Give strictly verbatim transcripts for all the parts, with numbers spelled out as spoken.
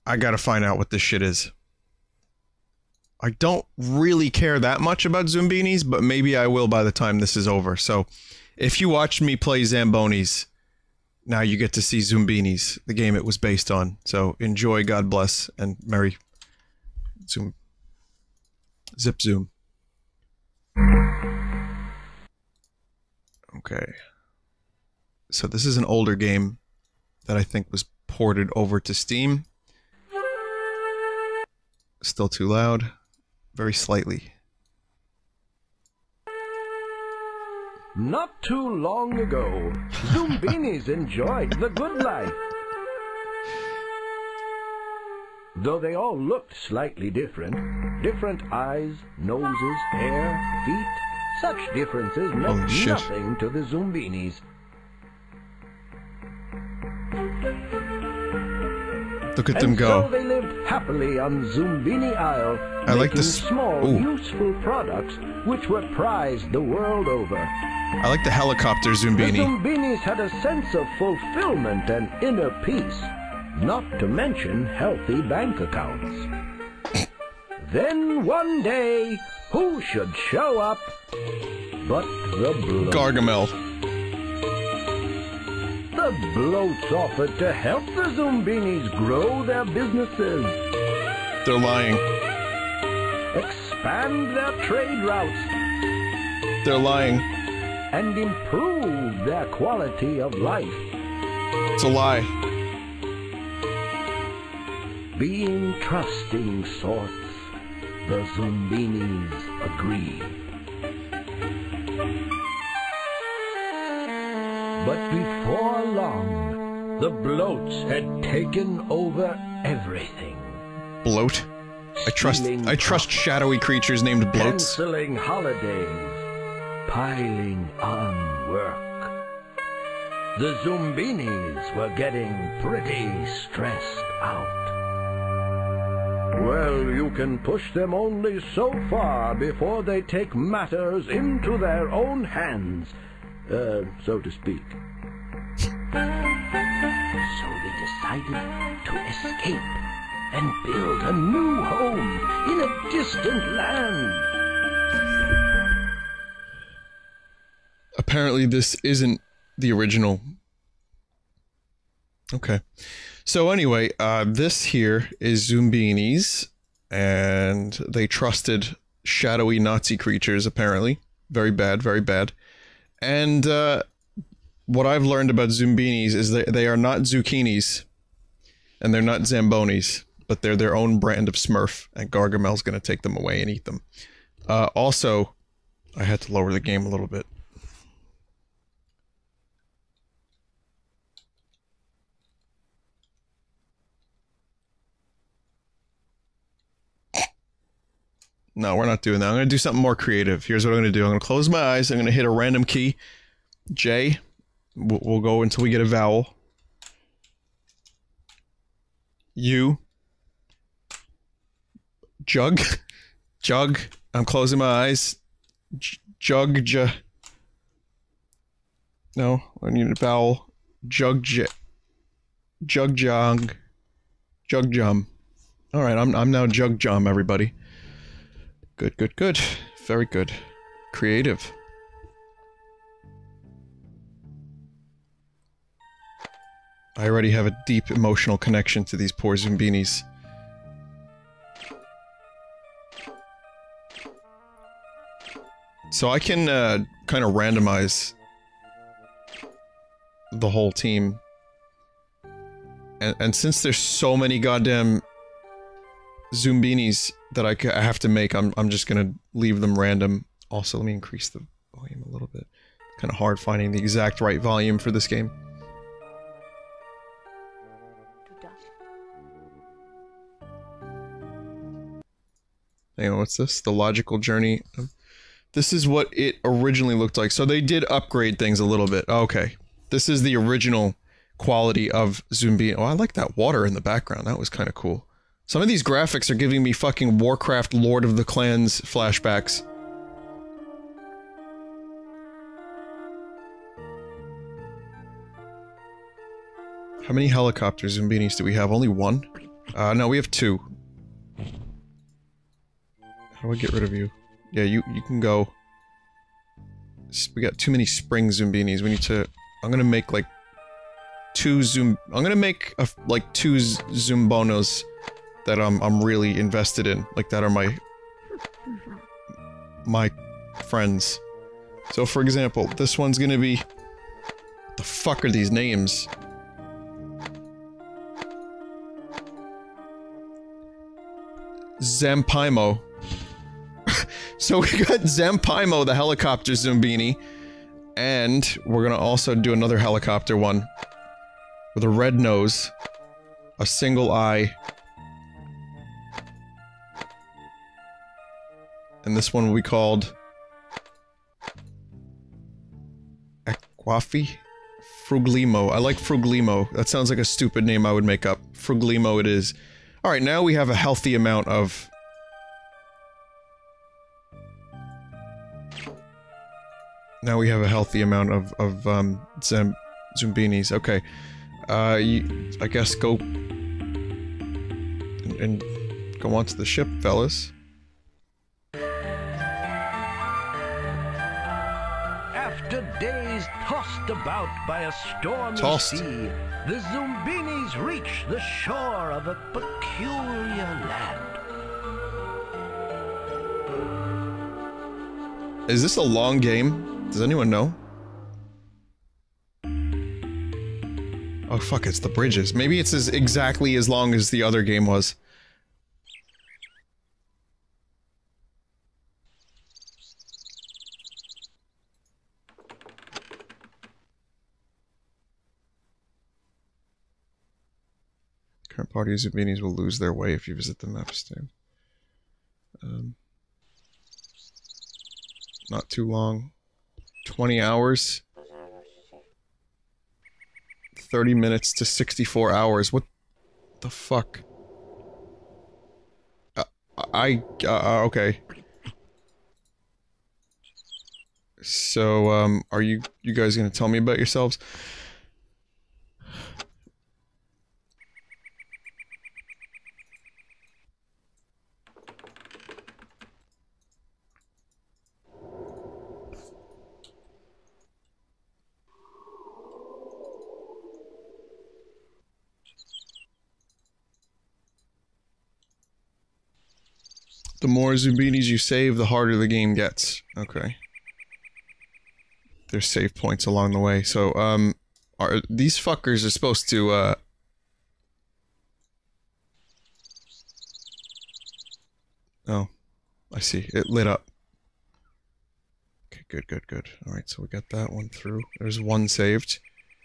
I gotta find out what this shit is. I don't really care that much about Zoombinis, but maybe I will by the time this is over. So, if you watched me play Zambonis, now you get to see Zoombinis, the game it was based on. So, enjoy, God bless, and Merry Zoom. Zip Zoom. Okay. So, this is an older game that I think was ported over to Steam. Still too loud. Very slightly. Not too long ago, Zoombinis enjoyed the good life. Though they all looked slightly different, different eyes, noses, hair, feet, such differences meant Holy shit. nothing to the Zoombinis. Look at them And go. so they lived happily on Zoombini Isle, I like making this- small, Ooh. useful products which were prized the world over. I like the helicopter The Zoombini. Zoombinis had a sense of fulfillment and inner peace, not to mention healthy bank accounts. Then one day, who should show up but the bloat? Gargamel. The bloats offered to help the Zoombinis grow their businesses, They're lying. expand their trade routes, They're lying. and improve their quality of life. It's a lie. Being trusting sorts, the Zoombinis agree. But before long, the bloats had taken over everything. Bloat. I trust Stealing I trust crops, shadowy creatures named bloats. canceling holidays, piling on work. The Zoombinis were getting pretty stressed out. Well, you can push them only so far before they take matters into their own hands, uh, so to speak. So they decided to escape and build a new home in a distant land. Apparently this isn't the original. Okay. So anyway, uh, this here is Zoombinis, and they trusted shadowy Nazi creatures, apparently. Very bad, very bad. And uh, what I've learned about Zoombinis is that they are not zucchinis, and they're not Zambonis, but they're their own brand of Smurf, and Gargamel's gonna take them away and eat them. Uh, also, I had to lower the game a little bit. No, we're not doing that. I'm going to do something more creative. Here's what I'm going to do. I'm going to close my eyes. I'm going to hit a random key. J. We'll, we'll go until we get a vowel. U. Jug. Jug. I'm closing my eyes. J jug. J. No, I need a vowel. Jug. J. Jug. Jong. Jug. Jum. All right, I'm I'm now Jug Jum, everybody. Good, good, good. Very good. Creative. I already have a deep emotional connection to these poor Zoombinis. So I can uh, kind of randomize the whole team. And, and since there's so many goddamn Zoombinis that I, I have to make, I'm, I'm just gonna leave them random. Also, let me increase the volume a little bit. Kind of hard finding the exact right volume for this game. Hang on, what's this? The logical journey. This is what it originally looked like. So they did upgrade things a little bit. Okay. This is the original quality of Zoombini. Oh, I like that water in the background. That was kind of cool. Some of these graphics are giving me fucking Warcraft Lord of the Clans flashbacks. How many helicopter Zoombinis do we have? Only one? Uh, no, we have two. How do I get rid of you? Yeah, you you can go. We got too many spring Zoombinis. We need to... I'm gonna make, like, two Zoom... I'm gonna make, a, like, two Zoombonos that I'm, I'm really invested in. Like, that are my... my friends. So, for example, this one's gonna be... What the fuck are these names? Zampimo. So we got Zampimo, the helicopter Zoombini, and we're gonna also do another helicopter one with a red nose, a single eye, and this one will be called Aquafi? Fruglimo. I like Fruglimo. That sounds like a stupid name I would make up. Fruglimo it is. Alright, now we have a healthy amount of... Now we have a healthy amount of, of, um, Zam Zoombinis. Okay. Uh, you, I guess go... And, and go onto the ship, fellas. After days tossed about by a stormy Tossed. sea, the Zoombinis reach the shore of a peculiar land. Is this a long game? Does anyone know? Oh fuck, it's the bridges. Maybe it's as exactly as long as the other game was. Current party of Zoombinis will lose their way if you visit the map stand. Um, not too long. twenty hours. thirty minutes to sixty-four hours. What the fuck? Uh, I, uh, okay. So, um, are you, you guys gonna tell me about yourselves? The more Zoombinis you save, the harder the game gets. Okay. There's save points along the way. So, um, are these fuckers are supposed to, uh... Oh. I see. It lit up. Okay, good, good, good. Alright, so we got that one through. There's one saved.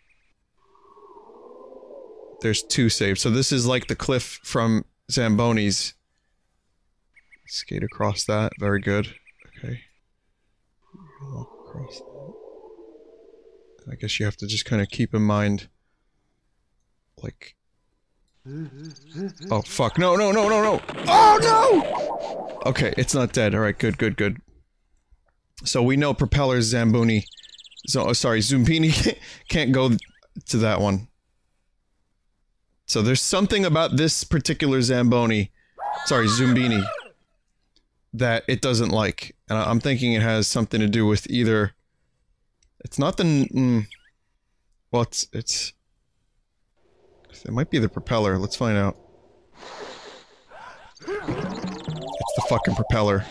There's two saved. So this is like the cliff from Zamboni's. Skate across that. Very good. Okay. Walk across that. I guess you have to just kind of keep in mind... Like... Oh, fuck. No, no, no, no, no! Oh, no! Okay, it's not dead. Alright, good, good, good. So we know Propeller's Zamboni... So, oh, sorry, Zoombini can't go to that one. So there's something about this particular Zamboni... Sorry, Zoombini... that it doesn't like. And I'm thinking it has something to do with either... It's not the... Mm, well, it's... It's... It might be the propeller. Let's find out. It's the fucking propeller.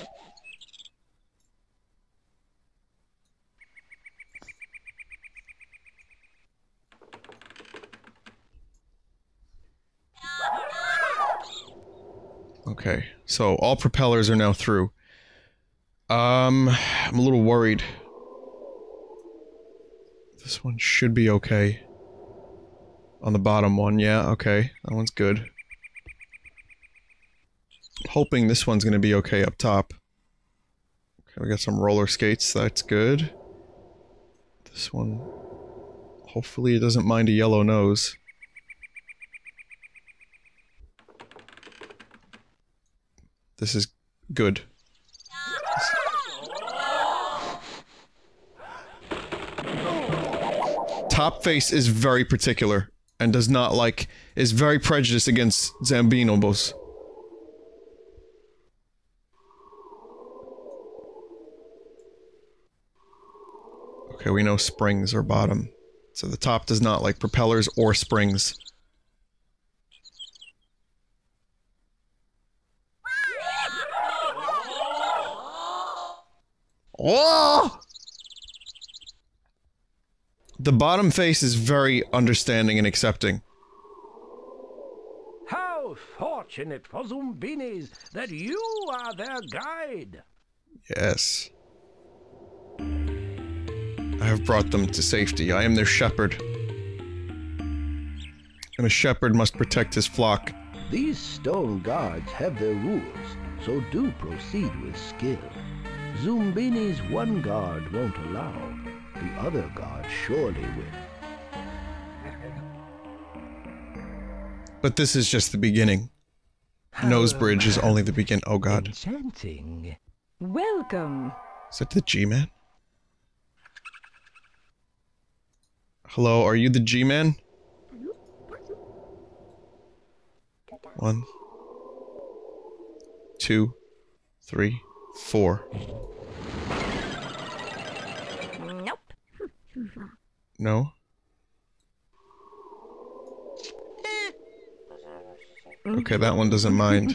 Okay, so all propellers are now through. Um, I'm a little worried. This one should be okay. On the bottom one, yeah, okay. That one's good. Hoping this one's gonna be okay up top. Okay, we got some roller skates, that's good. This one... Hopefully it doesn't mind a yellow nose. This is good. Top face is very particular, and does not like, is very prejudiced against Zambinobos. Okay, we know springs are bottom. So the top does not like propellers or springs. Oh! The bottom face is very understanding and accepting. How fortunate for Zoombinis that you are their guide. Yes. I have brought them to safety. I am their shepherd. And a shepherd must protect his flock. These stone guards have their rules, so do proceed with skill. Zoombini's one guard won't allow. The other guard surely will. But this is just the beginning. Nosebridge is only the begin- oh god. Enchanting. Welcome. Is that the G-Man? Hello, are you the G-Man? One. Two. Three. Four. Nope. No? Okay, that one doesn't mind.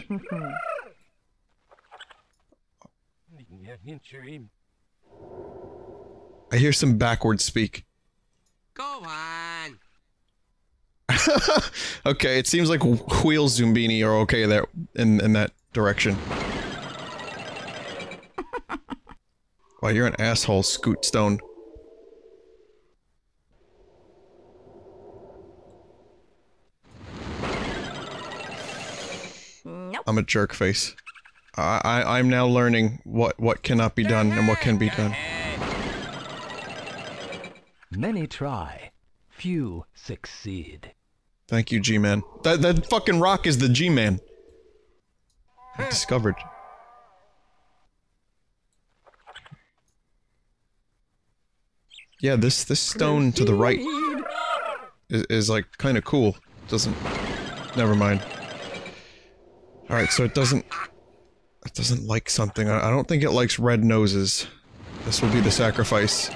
I hear some backward speak. Go on. Okay, it seems like Wheel Zoombini are okay there in in that direction. Wow, you're an asshole, Scoot Stone. Nope. I'm a jerk face. I, I I'm now learning what what cannot be done and what can be done. Many try, few succeed. Thank you, G-Man. That that fucking rock is the G-Man. Discovered. Yeah, this this stone to the right is, is like kind of cool. Doesn't. Never mind. All right, so it doesn't. It doesn't like something. I, I don't think it likes red noses. This will be the sacrifice.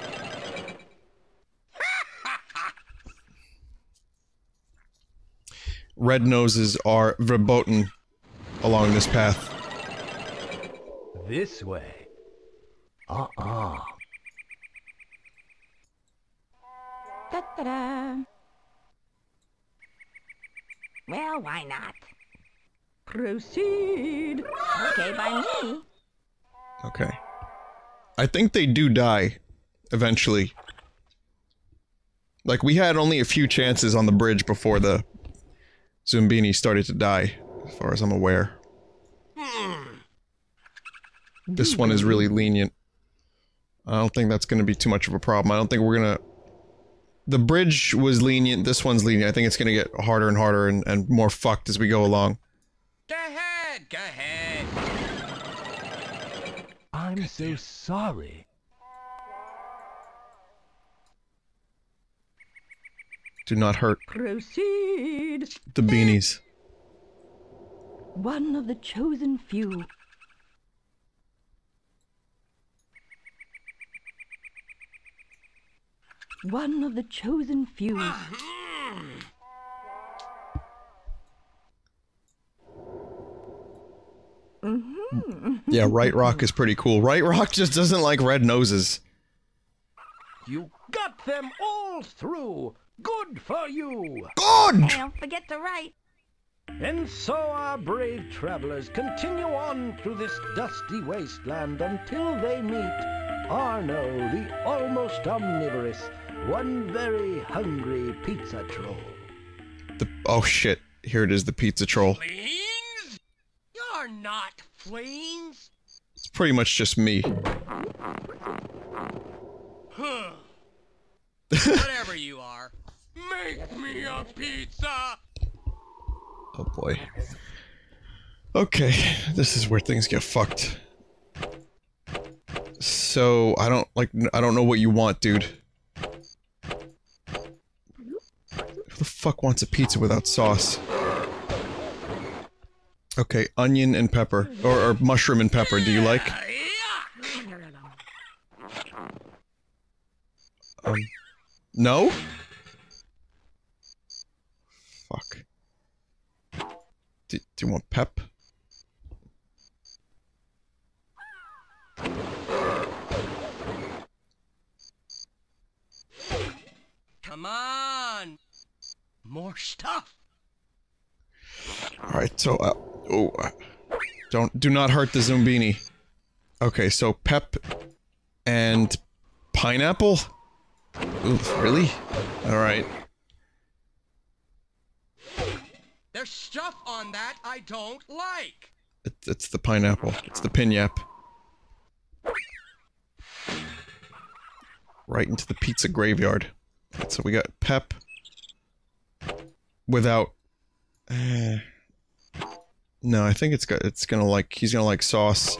Red noses are verboten along this path. This way. Uh-uh. Da-da-da. Well, why not? Proceed. Okay, by me. Okay. I think they do die, eventually. Like, we had only a few chances on the bridge before the Zoombini started to die, as far as I'm aware. This one is really lenient. I don't think that's gonna be too much of a problem. I don't think we're gonna... The bridge was lenient, this one's lenient. I think it's gonna get harder and harder and, and more fucked as we go along. Go ahead, go ahead. I'm so sorry. Do not hurt Proceed. the beanies. One of the chosen few. One of the chosen few. Mm-hmm. Yeah, Right Rock is pretty cool. Right Rock just doesn't like red noses. You got them all through. Good for you. Good! Don't forget to write. And so our brave travelers continue on through this dusty wasteland until they meet Arno, the almost omnivorous, one very hungry pizza troll. The, oh shit, here it is, the pizza troll. Fleens? You're not fleens. It's pretty much just me. Huh. Whatever you are, make me a pizza. Oh boy. Okay, this is where things get fucked. So, I don't, like, I don't know what you want, dude. Who the fuck wants a pizza without sauce? Okay, onion and pepper. Or, or mushroom and pepper, do you like? Um, no? Fuck. Do, do you want pep? Come on! More stuff! Alright, so, uh, oh, uh, don't, do not hurt the Zumbini. Okay, so pep and pineapple? Ooh, really? Alright. There's stuff on that I don't like! It, it's the pineapple. It's the pinyap. Right into the pizza graveyard. So we got pep. Without... Uh, no, I think it's got, it's gonna like, he's gonna like sauce.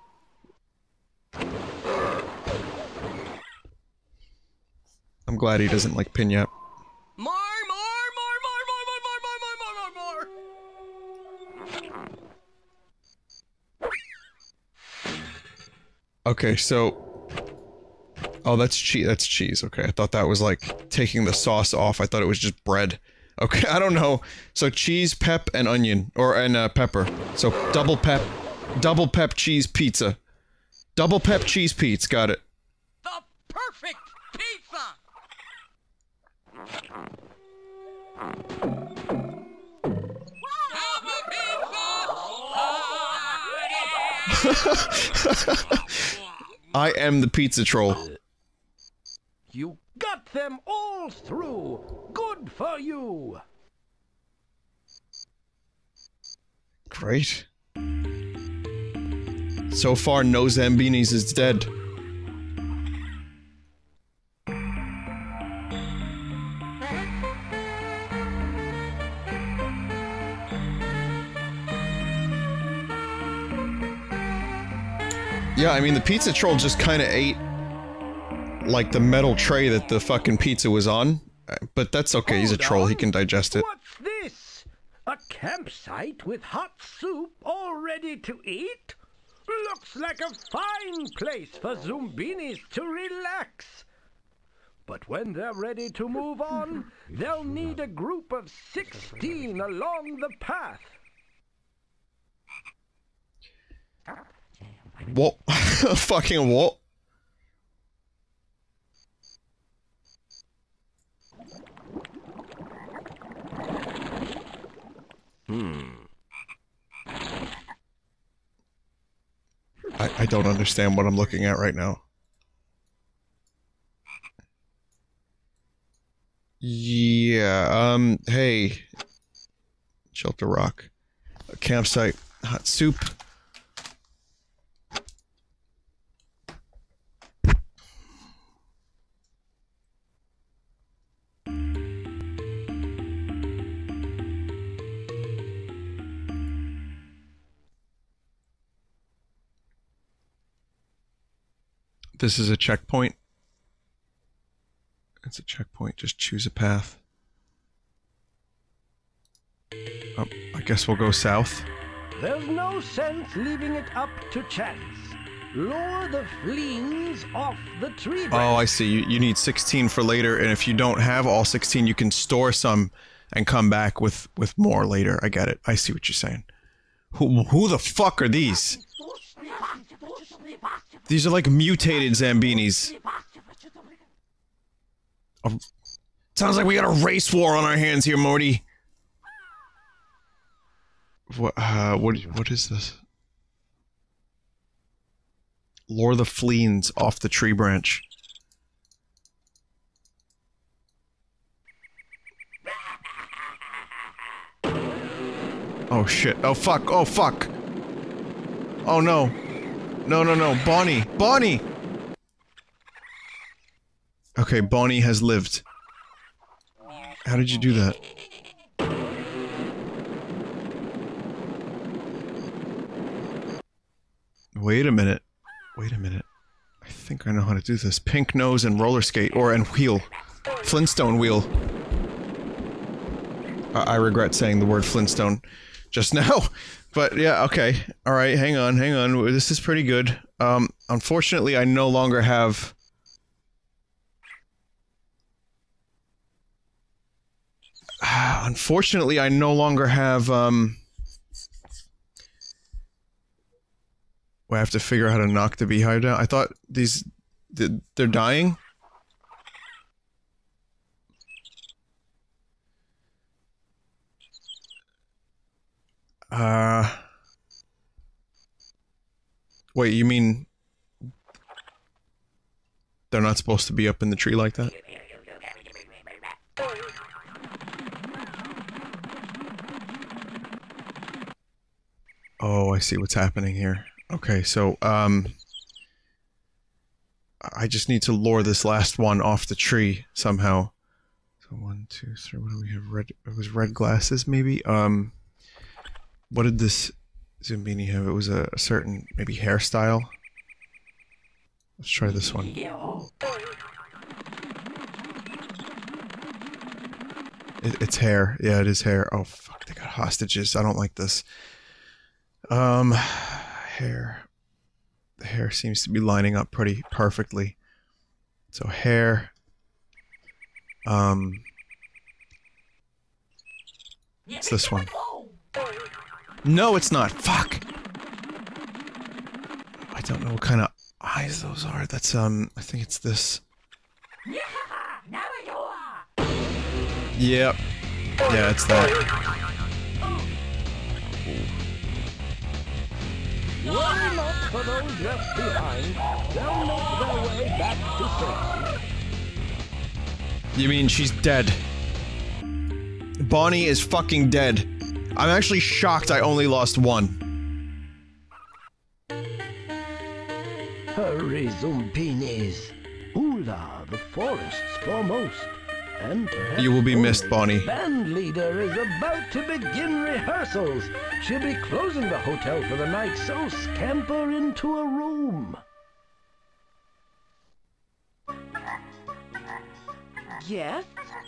I'm glad he doesn't like pinyap. More, more, more, more, more, more, more, more, more, more, more! Okay, so... Oh, that's cheese. That's cheese. Okay, I thought that was like taking the sauce off. I thought it was just bread. Okay, I don't know. So cheese, pep, and onion. Or, and uh, pepper. So double pep, double pep cheese pizza. Double pep cheese pizza, got it. The perfect pizza! Have a pizza! I am the pizza troll. You got them all through! Good for you! Great. So far, no Zambinis is dead. Yeah, I mean, the pizza troll just kind of ate, like, the metal tray that the fucking pizza was on. But that's okay, he's a Hold troll, he on. can digest it. What's this? A campsite with hot soup all ready to eat? Looks like a fine place for Zumbinis to relax. But when they're ready to move on, they'll need a group of sixteen along the path. What? Fucking what? Hmm. I, I don't understand what I'm looking at right now. Yeah, um, hey. Shelter Rock. A campsite. Hot soup. This is a checkpoint. It's a checkpoint. Just choose a path. Oh, I guess we'll go south. There's no sense leaving it up to chance. Lure the fleas off the tree branch. Oh, I see. You, you need sixteen for later, and if you don't have all sixteen, you can store some and come back with, with more later. I get it. I see what you're saying. Who, who the fuck are these? These are like mutated Zambinis. Oh, sounds like we got a race war on our hands here, Morty. What, uh, what, what is this? Lure the fleas off the tree branch. Oh shit. Oh fuck. Oh fuck. Oh no. No, no, no. Bonnie. Bonnie! Okay, Bonnie has lived. How did you do that? Wait a minute. Wait a minute. I think I know how to do this. Pink nose and roller skate. Or and wheel. Flintstone wheel. I, I regret saying the word Flintstone just now. But yeah, okay. Alright, hang on, hang on. This is pretty good. Um, unfortunately, I no longer have... Unfortunately, I no longer have, um... I have to figure out how to knock the beehive down. I thought these... They're dying? Uh... Wait, you mean... They're not supposed to be up in the tree like that? Oh, I see what's happening here. Okay, so, um... I just need to lure this last one off the tree, somehow. So, one, two, three, what do we have? Red... It was red glasses, maybe? Um... What did this Zumbini have? It was a, a certain, maybe, hairstyle? Let's try this one. It, it's hair. Yeah, it is hair. Oh, fuck, they got hostages. I don't like this. Um, hair. The hair seems to be lining up pretty perfectly. So hair. Um. It's this one. No, it's not. Fuck. I don't know what kind of eyes those are. That's, um, I think it's this. Yep. Yeah, it's that. Worry not for those left behind. They'll make their way back to safety. You mean she's dead? Bonnie is fucking dead. I'm actually shocked I only lost one. Hurry, Zumbinis. Ula, the forest's foremost. And perhaps You will be missed, only Bonnie. the band leader is about to begin rehearsals. She'll be closing the hotel for the night, so scamper into a room. Guests?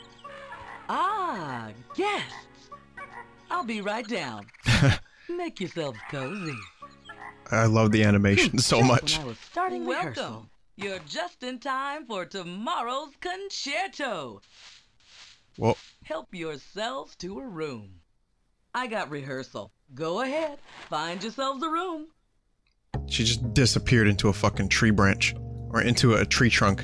Ah, guests. I'll be right down. Make yourselves cozy. I love the animation so Just much. When I was starting Welcome. You're just in time for tomorrow's concerto. Well, Help yourselves to a room. I got rehearsal. Go ahead. Find yourselves a room. she just disappeared into a fucking tree branch. Or into a tree trunk.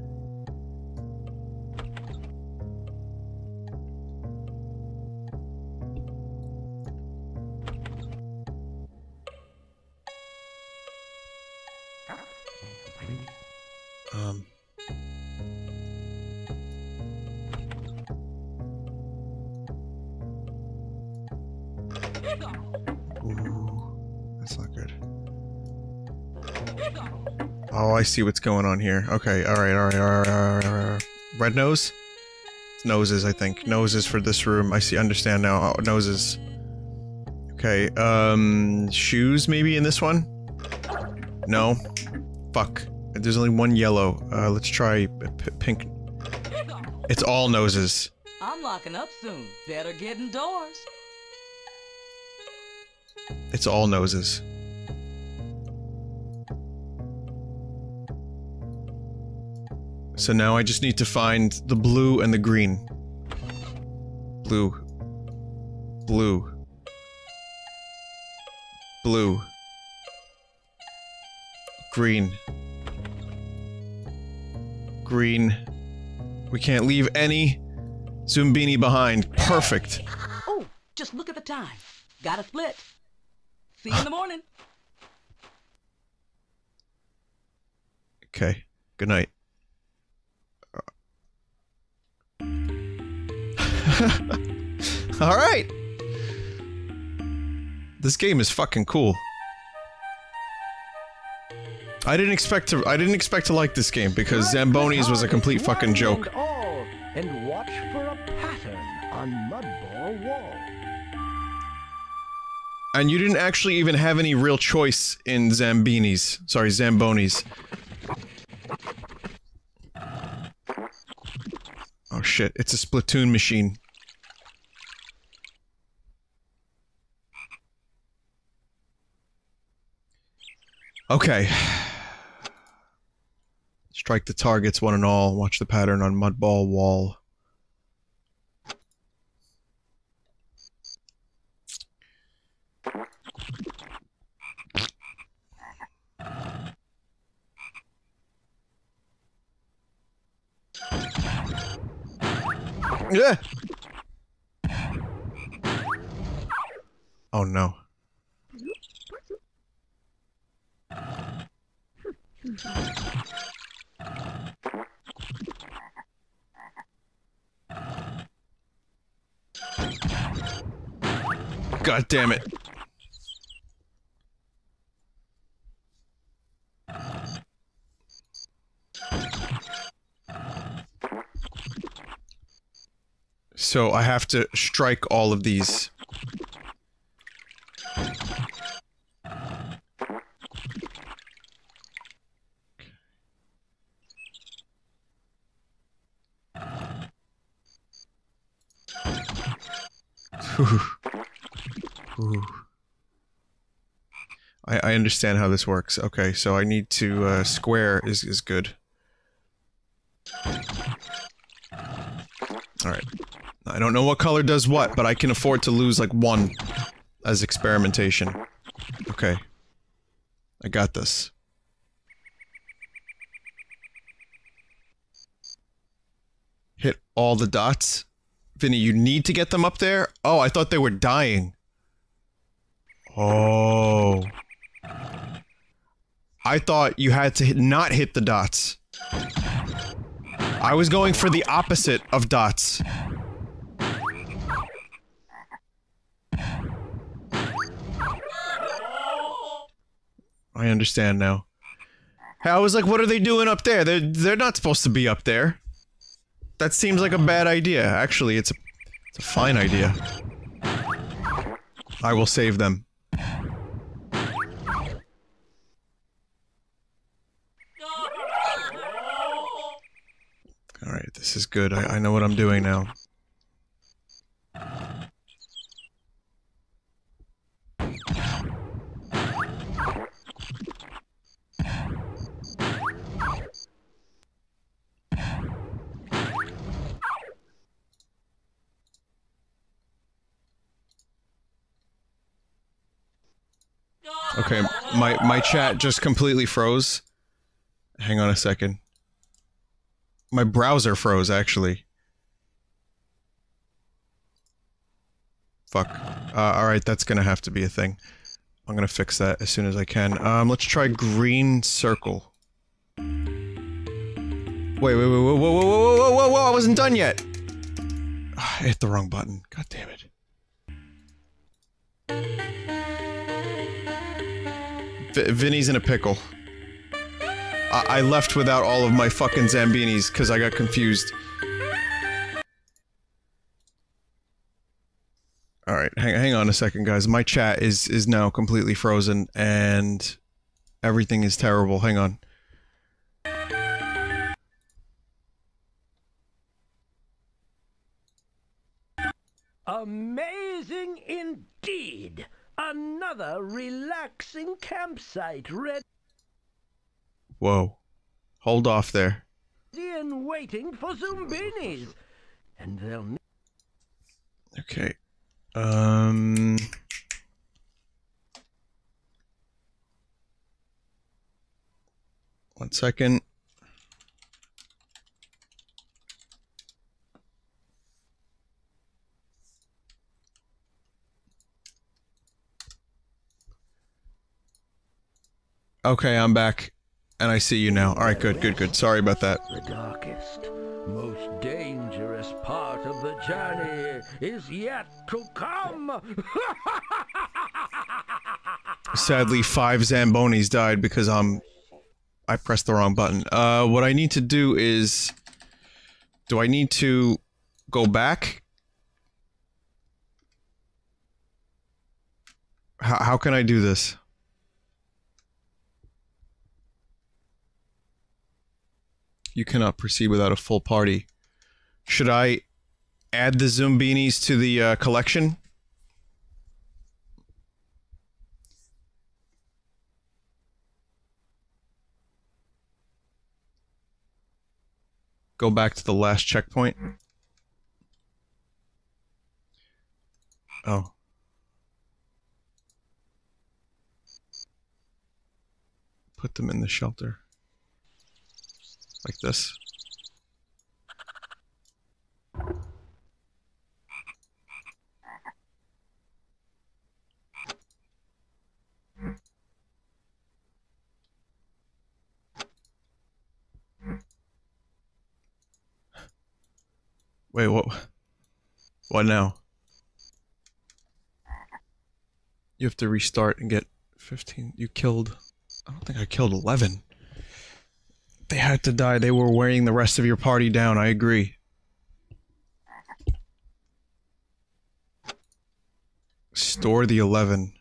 Um... Ooh, that's not good. Oh, I see what's going on here. Okay, alright, alright, alright, alright, alright. Red nose? It's noses, I think. Noses for this room. I see, understand now. Oh, noses. Okay, um... shoes, maybe, in this one? No? Fuck. There's only one yellow. Uh, let's try p pink. It's all noses. I'm locking up soon. Better get indoors. It's all noses. So now I just need to find the blue and the green. Blue. Blue. Blue. Green. Green. We can't leave any Zumbini behind. Perfect. Oh, just look at the time. Got a split. See you in the morning. Okay. Good night. All right. This game is fucking cool. I didn't expect to. I didn't expect to like this game because Zambonis was a complete fucking joke. And all, and watch for a pattern on Mudball Wall. And you didn't actually even have any real choice in Zambinis. Sorry, Zambonis. Oh shit! It's a Splatoon machine. Okay. Strike the targets one and all. Watch the pattern on mud ball wall. Yeah. Oh no. God damn it. So I have to strike all of these. I, I understand how this works. Okay, so I need to, uh, square is, is good. Alright. I don't know what color does what, but I can afford to lose, like, one as experimentation. Okay. I got this. Hit all the dots. Vinny, you need to get them up there? Oh, I thought they were dying. Oh. I thought you had to hit, not hit the dots. I was going for the opposite of dots. I understand now. I was like, what are they doing up there? They're, they're not supposed to be up there. That seems like a bad idea. Actually, it's a, it's a fine idea. I will save them. Alright, this is good. I, I know what I'm doing now. Okay, my, my chat just completely froze. Hang on a second. My browser froze, actually. Fuck. Uh, alright, that's gonna have to be a thing. I'm gonna fix that as soon as I can. Um, let's try green circle. Wait, wait, wait, whoa, whoa, whoa, whoa, whoa, whoa, whoa, I wasn't done yet! I hit the wrong button. God damn it. V Vinny's in a pickle. I, I left without all of my fucking Zambinis because I got confused. Alright, hang, hang on a second, guys. My chat is, is now completely frozen, and everything is terrible. Hang on. Amazing indeed! Another relaxing campsite ready Whoa. Hold off there. and waiting for Zumbinis. And they'll... Okay. Um... One second. Okay, I'm back. And I see you now. Alright, good, good, good. Sorry about that. The darkest, most dangerous part of the journey is yet to come. Sadly, five Zambonis died because I'm... I pressed the wrong button. Uh, what I need to do is... Do I need to go back? How, how can I do this? You cannot proceed without a full party. Should I add the Zumbinis to the uh, collection? go back to the last checkpoint. Oh. Put them in the shelter. Like this. Wait, what? What now? You have to restart and get fifteen. You killed... I don't think I killed eleven. They had to die. They were wearing the rest of your party down. I agree. Store the eleven.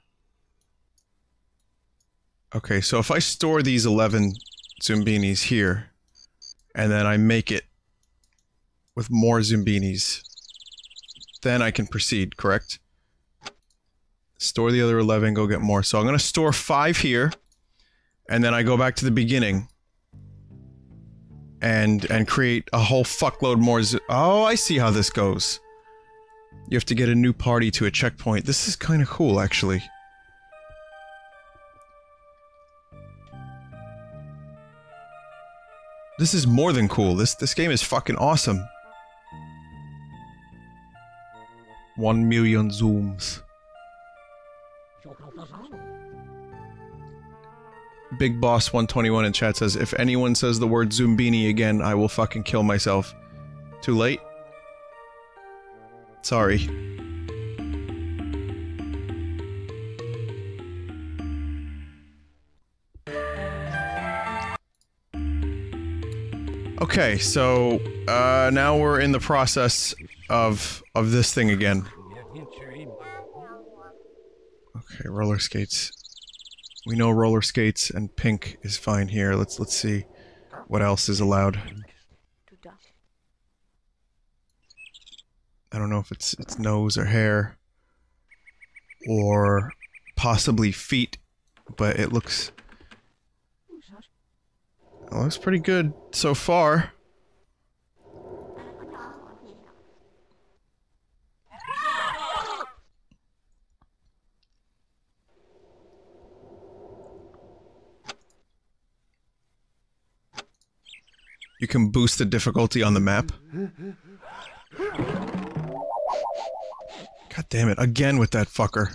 Okay, so if I store these eleven Zoombinis here, and then I make it with more Zoombinis, then I can proceed, correct? Store the other eleven, go get more. So I'm gonna store five here, and then I go back to the beginning. And, and create a whole fuckload more zo- Oh, I see how this goes. You have to get a new party to a checkpoint. This is kinda cool, actually. This is more than cool. This, this game is fucking awesome. One million zooms. Big Boss one twenty-one in chat says, if anyone says the word Zoombini again, I will fucking kill myself. Too late? Sorry. Okay, so, uh, now we're in the process of, of this thing again. Okay, roller skates. We know roller skates and pink is fine here. Let's, let's see what else is allowed. I don't know if it's, it's nose or hair. Or possibly feet, but it looks... It looks pretty good so far. You can boost the difficulty on the map. God damn it, again with that fucker.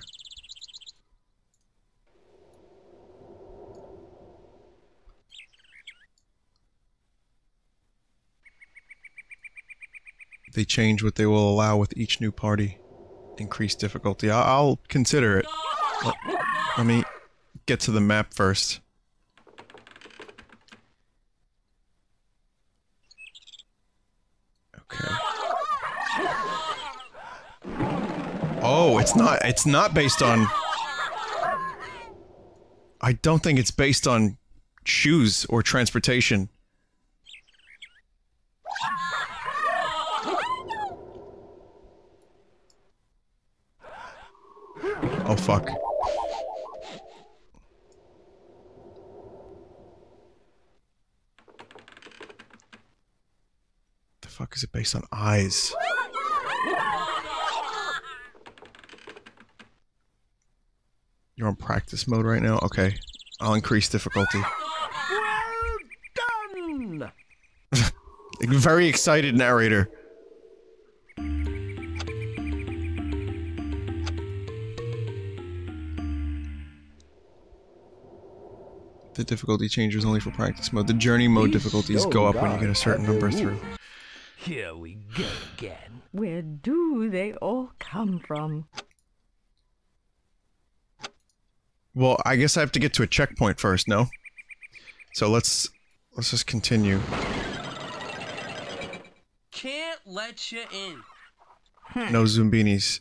They change what they will allow with each new party. Increased difficulty. I'll, I'll consider it. Let, let me get to the map first. Okay. Oh, it's not, it's not based on... I don't think it's based on shoes or transportation. Oh fuck. The fuck is it based on? Eyes. You're on practice mode right now? Okay. I'll increase difficulty. Well done! Very excited narrator. The difficulty changes only for practice mode. The journey mode difficulties go up when you get a certain number through. Here we go again. Where do they all come from? Well, I guess I have to get to a checkpoint first, no? So let's... let's just continue. Can't let you in. No Zoombinis.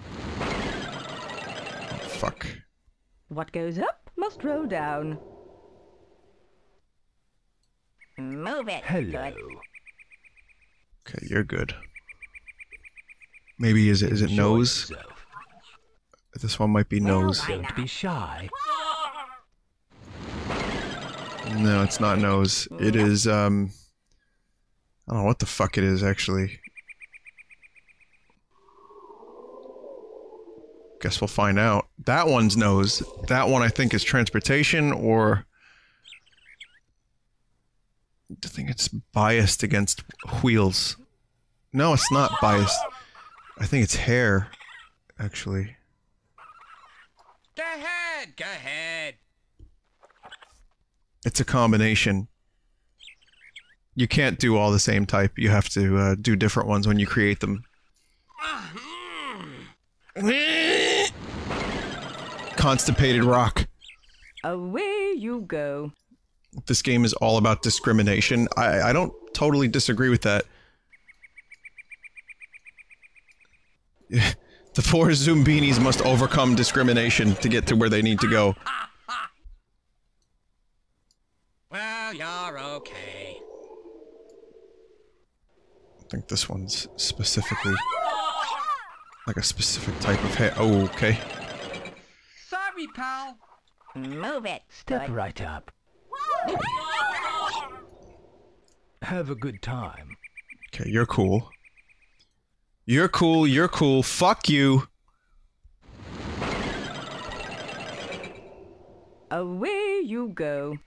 Oh, fuck. What goes up must roll down. Move it. Hello. Okay, you're good. Maybe is it is it nose? This one might be nose. Don't be shy. No, it's not nose. It is um I don't know what the fuck it is, actually. Guess we'll find out. That one's nose. That one I think is transportation, or... I think it's biased against wheels. No, it's not biased. I think it's hair, actually. Go ahead, go ahead. It's a combination. You can't do all the same type. You have to uh, do different ones when you create them. Constipated rock. Away you go. This game is all about discrimination. I, I don't totally disagree with that. The poor Zoombinis must overcome discrimination to get to where they need to go. Well, you're okay. I think this one's specifically... like a specific type of hair. Oh, okay. Sorry, pal. Move it. Step right up. Have a good time. Okay, you're cool. You're cool, you're cool, fuck you! Away you go.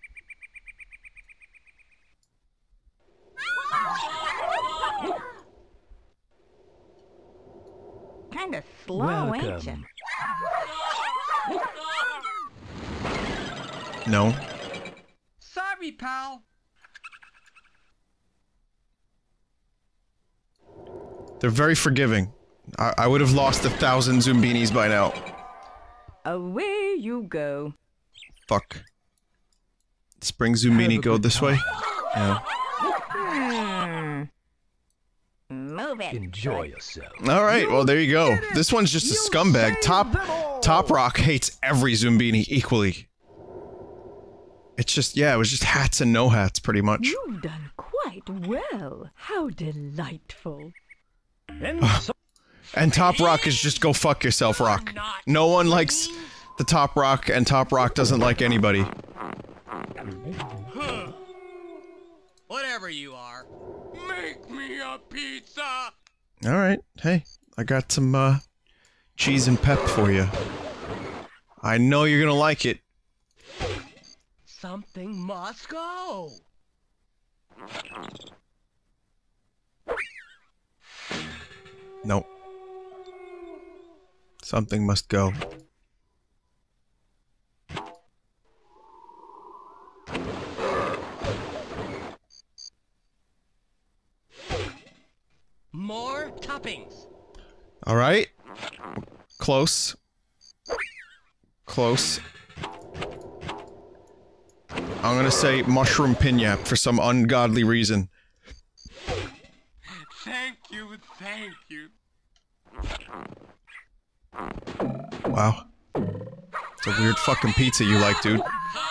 Kinda slow, ain't ya? No. Sorry, pal. They're very forgiving. I, I would have lost a thousand Zoombinis by now. Away you go. Fuck. Spring Zoombini go this way? Yeah. Hmm. Move it. Enjoy yourself. Alright, well there you go. This one's just a scumbag. Top Top Rock hates every Zoombini equally. It's just, yeah, it was just hats and no hats, pretty much. You've done quite well. How delightful. And Top Rock is just go fuck yourself, Rock. No one likes the Top Rock, and Top Rock doesn't like anybody. Whatever you are. Make me a pizza! Alright, hey, I got some, uh, cheese and pep for you. I know you're gonna like it. Something must go. Nope. Something must go. More toppings. Alright. Close. Close. I'm gonna say mushroom piñap for some ungodly reason. Thank you, thank you. Wow. It's a weird fucking pizza you like, dude.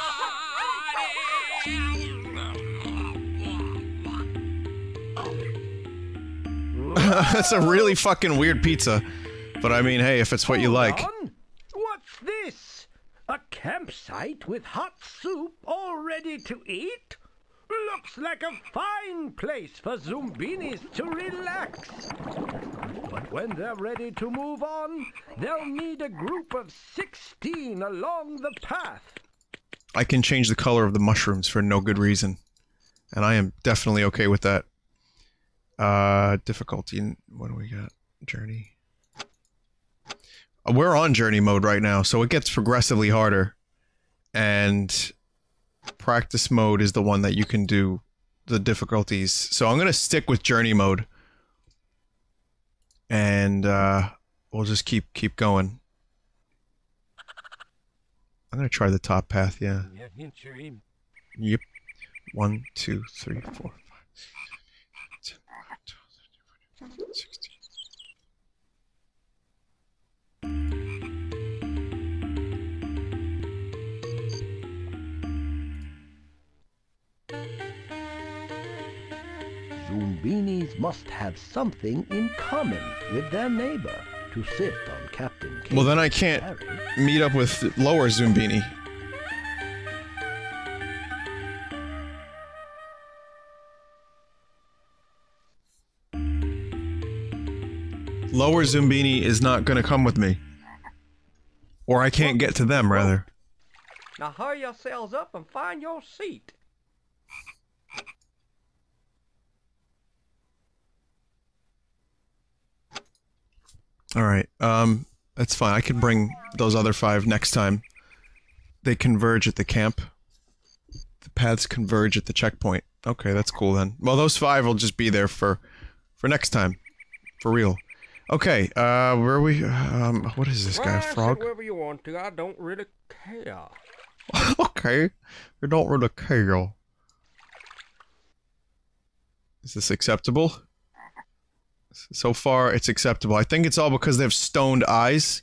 That's a really fucking weird pizza. But I mean, hey, if it's what you like. On. What's this? A campsite with hot soup all ready to eat? Looks like a fine place for Zoombinis to relax. But when they're ready to move on, they'll need a group of sixteen along the path. I can change the color of the mushrooms for no good reason. And I am definitely okay with that. Uh, difficulty, what do we got? Journey. We're on journey mode right now, so it gets progressively harder. And practice mode is the one that you can do the difficulties. So I'm gonna stick with journey mode. And, uh, we'll just keep, keep going. I'm gonna try the top path, yeah. Yep. One, two, three, four, five, ten, twelve, thirteen, sixteen. Zoombinis must have something in common with their neighbor to sit on Captain K. Well, then I can't meet up with lower Zoombini. Lower Zumbini is not gonna come with me. Or I can't get to them, rather. Now hurry yourselves up and find your seat. Alright, um, that's fine. I can bring those other five next time. They converge at the camp. The paths converge at the checkpoint. Okay, that's cool then. Well, those five will just be there for, for next time. For real. Okay, uh, where are we? Um, what is this guy, a frog? Sit wherever you want to, I don't really care. Okay, you don't really care. Is this acceptable? So far, it's acceptable. I think it's all because they have stoned eyes.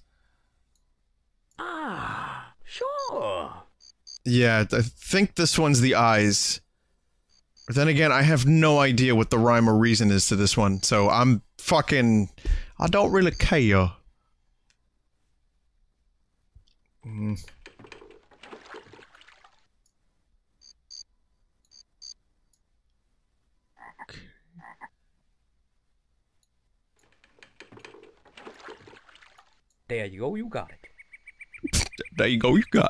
Ah, sure. Yeah, I think this one's the eyes. But then again, I have no idea what the rhyme or reason is to this one, so I'm fucking... I don't really care. Mm. There you go, you got it. There you go, you got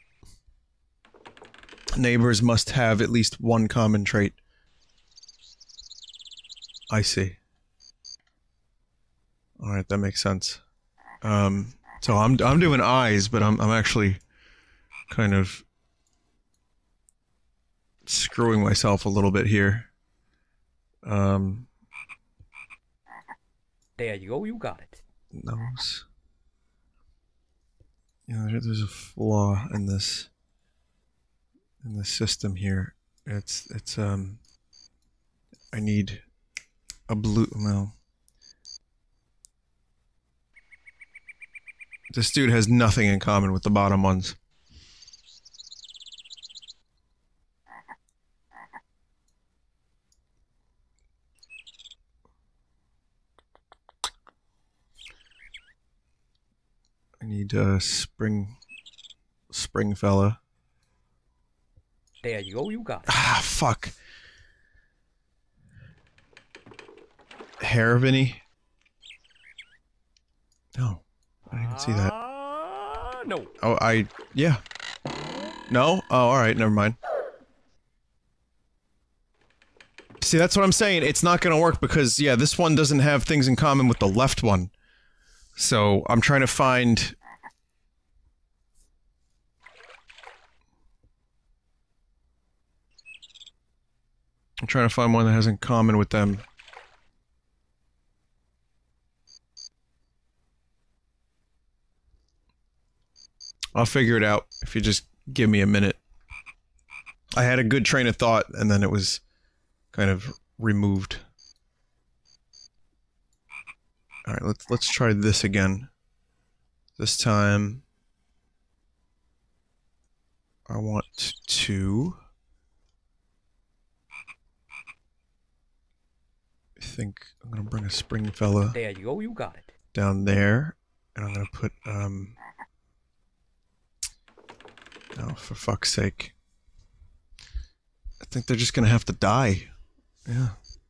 it. Neighbors must have at least one common trait. I see. Alright, that makes sense. Um, so I'm, I'm doing eyes, but I'm, I'm actually kind of screwing myself a little bit here. Um... There you go, you got it. Nose. Yeah, there, there's a flaw in this, in the system here. It's, it's, um, I need a blue, well, this dude has nothing in common with the bottom ones. I need a uh, spring, spring fella. There you go, you got it. Ah, fuck. Haravini? No, I didn't see that. Uh, no. Oh, I, yeah. No? Oh, alright, never mind. See, that's what I'm saying, it's not gonna work because, yeah, this one doesn't have things in common with the left one. So, I'm trying to find... I'm trying to find one that has in common with them. I'll figure it out if you just give me a minute. I had a good train of thought, and then it was kind of removed. Alright, let's let's try this again. This time I want to I think I'm gonna bring a spring fella There you go, you got it. down there, and I'm gonna put um oh, for fuck's sake. I think they're just gonna have to die. Yeah.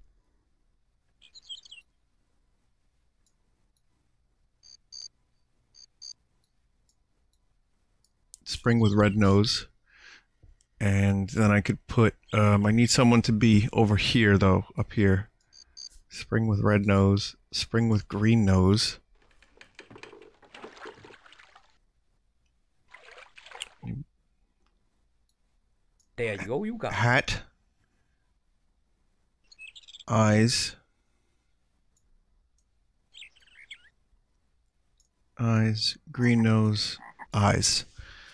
Spring with red nose. And then I could put, um, I need someone to be over here though, up here. Spring with red nose, spring with green nose. There you go, you got it. Hat. Eyes. Eyes, green nose, eyes.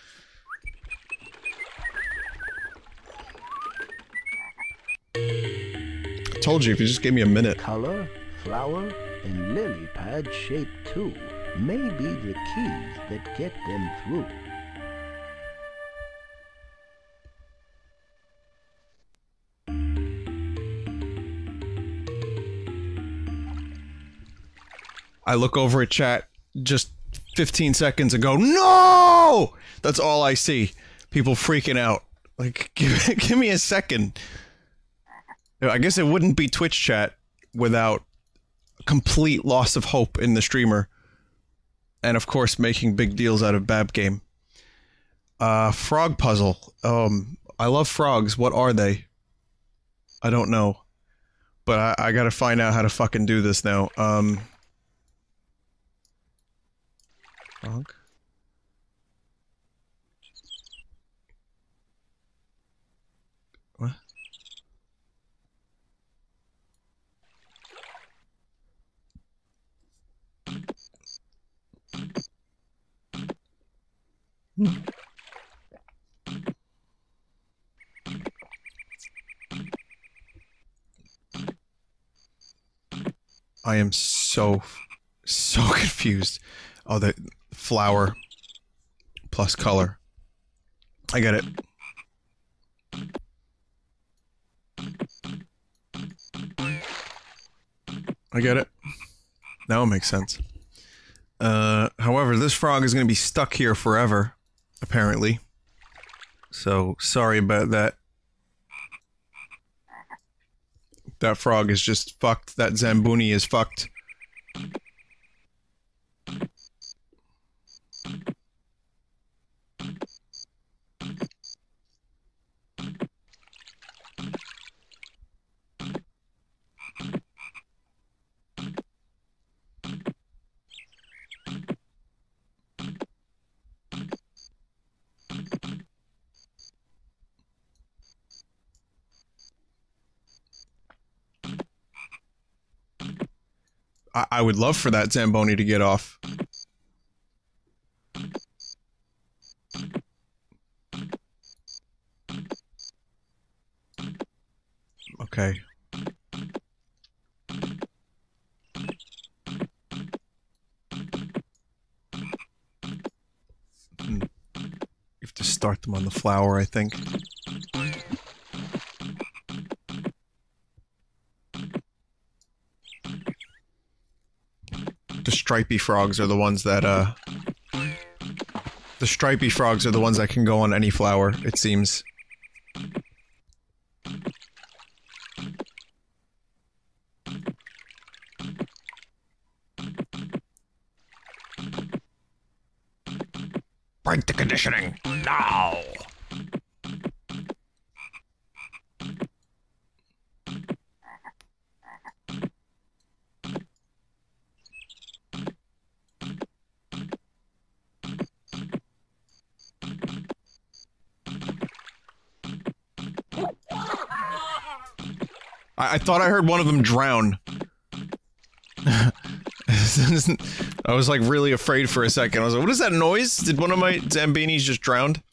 I told you if you just gave me a minute. Color, flower, and lily pad shape too may be the keys that get them through. I look over at chat just fifteen seconds ago. No! That's all I see. People freaking out. Like, give, give me a second. I guess it wouldn't be Twitch chat without complete loss of hope in the streamer. And of course, making big deals out of Bab Game. Uh, frog puzzle. Um, I love frogs. What are they? I don't know. But I, I gotta find out how to fucking do this now. Um... Frog? What? Hmm. I am so, so confused. Oh, the flower plus color. I get it. I get it. Now it makes sense. Uh, however, this frog is going to be stuck here forever, apparently. So, sorry about that. That frog is just fucked. That Zamboni is fucked. I, I would love for that Zamboni to get off. Okay. Hmm. You have to start them on the flower, I think. The stripy frogs are the ones that, uh... The stripy frogs are the ones that can go on any flower, it seems. Break the conditioning, now! I, I thought I heard one of them drown. I was like really afraid for a second. I was like, what is that noise? Did one of my Zambinis just drowned?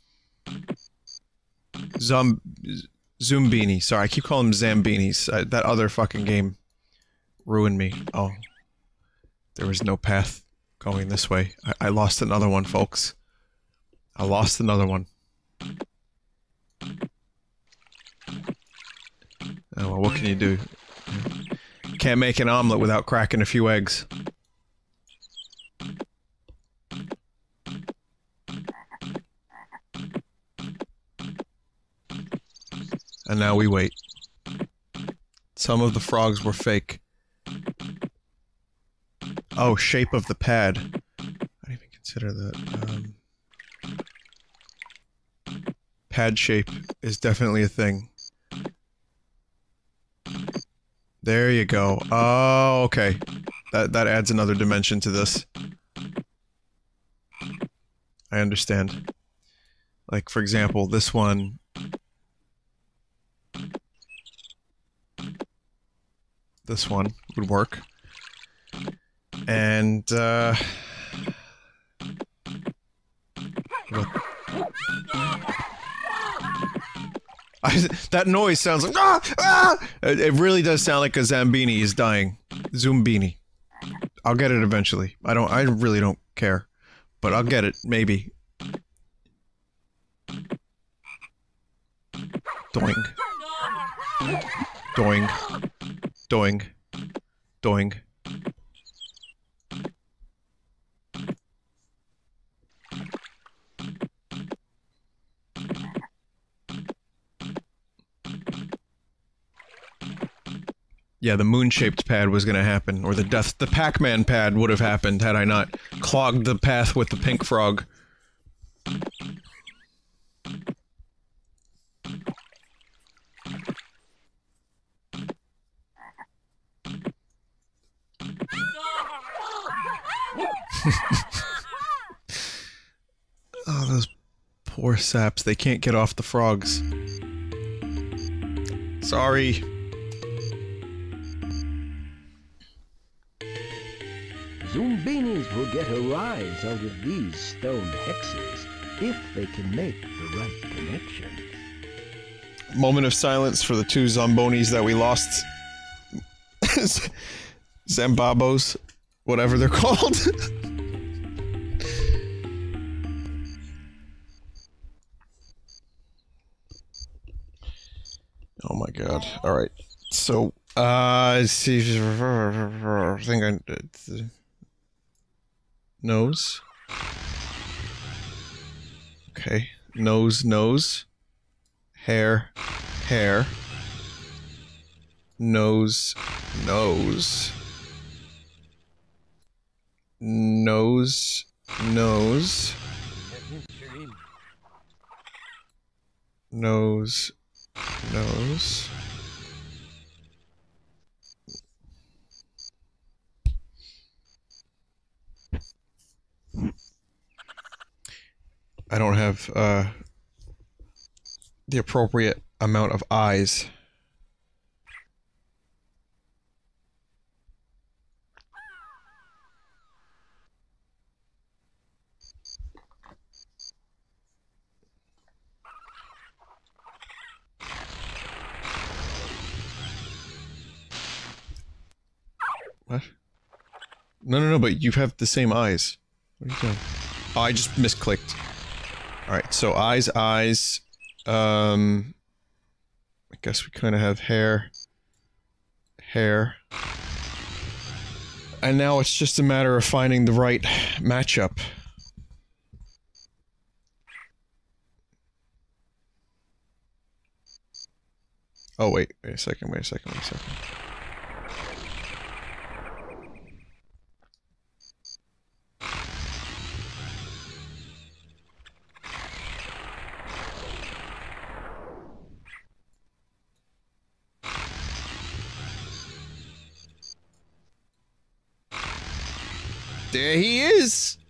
Zom... Zumbini. Sorry, I keep calling them Zambinis. I, that other fucking game ruined me. Oh. There was no path going this way. I, I lost another one, folks. I lost another one. Oh, well, what can you do? Can't make an omelet without cracking a few eggs. And now we wait. Some of the frogs were fake. Oh, shape of the pad. I didn't even consider that. Um, pad shape is definitely a thing. There you go. Oh, okay. That that adds another dimension to this. I understand. Like, for example, this one... This one would work. And, uh... What? I, that noise sounds like... Ah! Ah! It, it really does sound like a Zambini is dying. Zumbini. I'll get it eventually. I don't... I really don't care. But I'll get it, maybe. Doing. Doing. Doing. Doing. Yeah, the moon-shaped pad was gonna happen, or the death, the Pac-Man pad would have happened had I not clogged the path with the pink frog. Oh, those poor saps, they can't get off the frogs. Sorry. Zoombinis will get a rise out of these stone hexes if they can make the right connections. Moment of silence for the two Zombonis that we lost. Zambabos, whatever they're called. Oh my god. Alright. So, uh, let's see. I think I... Uh, nose. Okay. Nose, nose. Hair, hair. Nose, nose. Nose, nose. Nose, nose. I don't have, uh, the appropriate amount of eyes. What? No, no, no, but you have the same eyes. What are you doing? Oh, I just misclicked. Alright, so eyes, eyes. Um... I guess we kind of have hair. Hair. And now it's just a matter of finding the right matchup. Oh, wait, wait a second, wait a second, wait a second. There he is!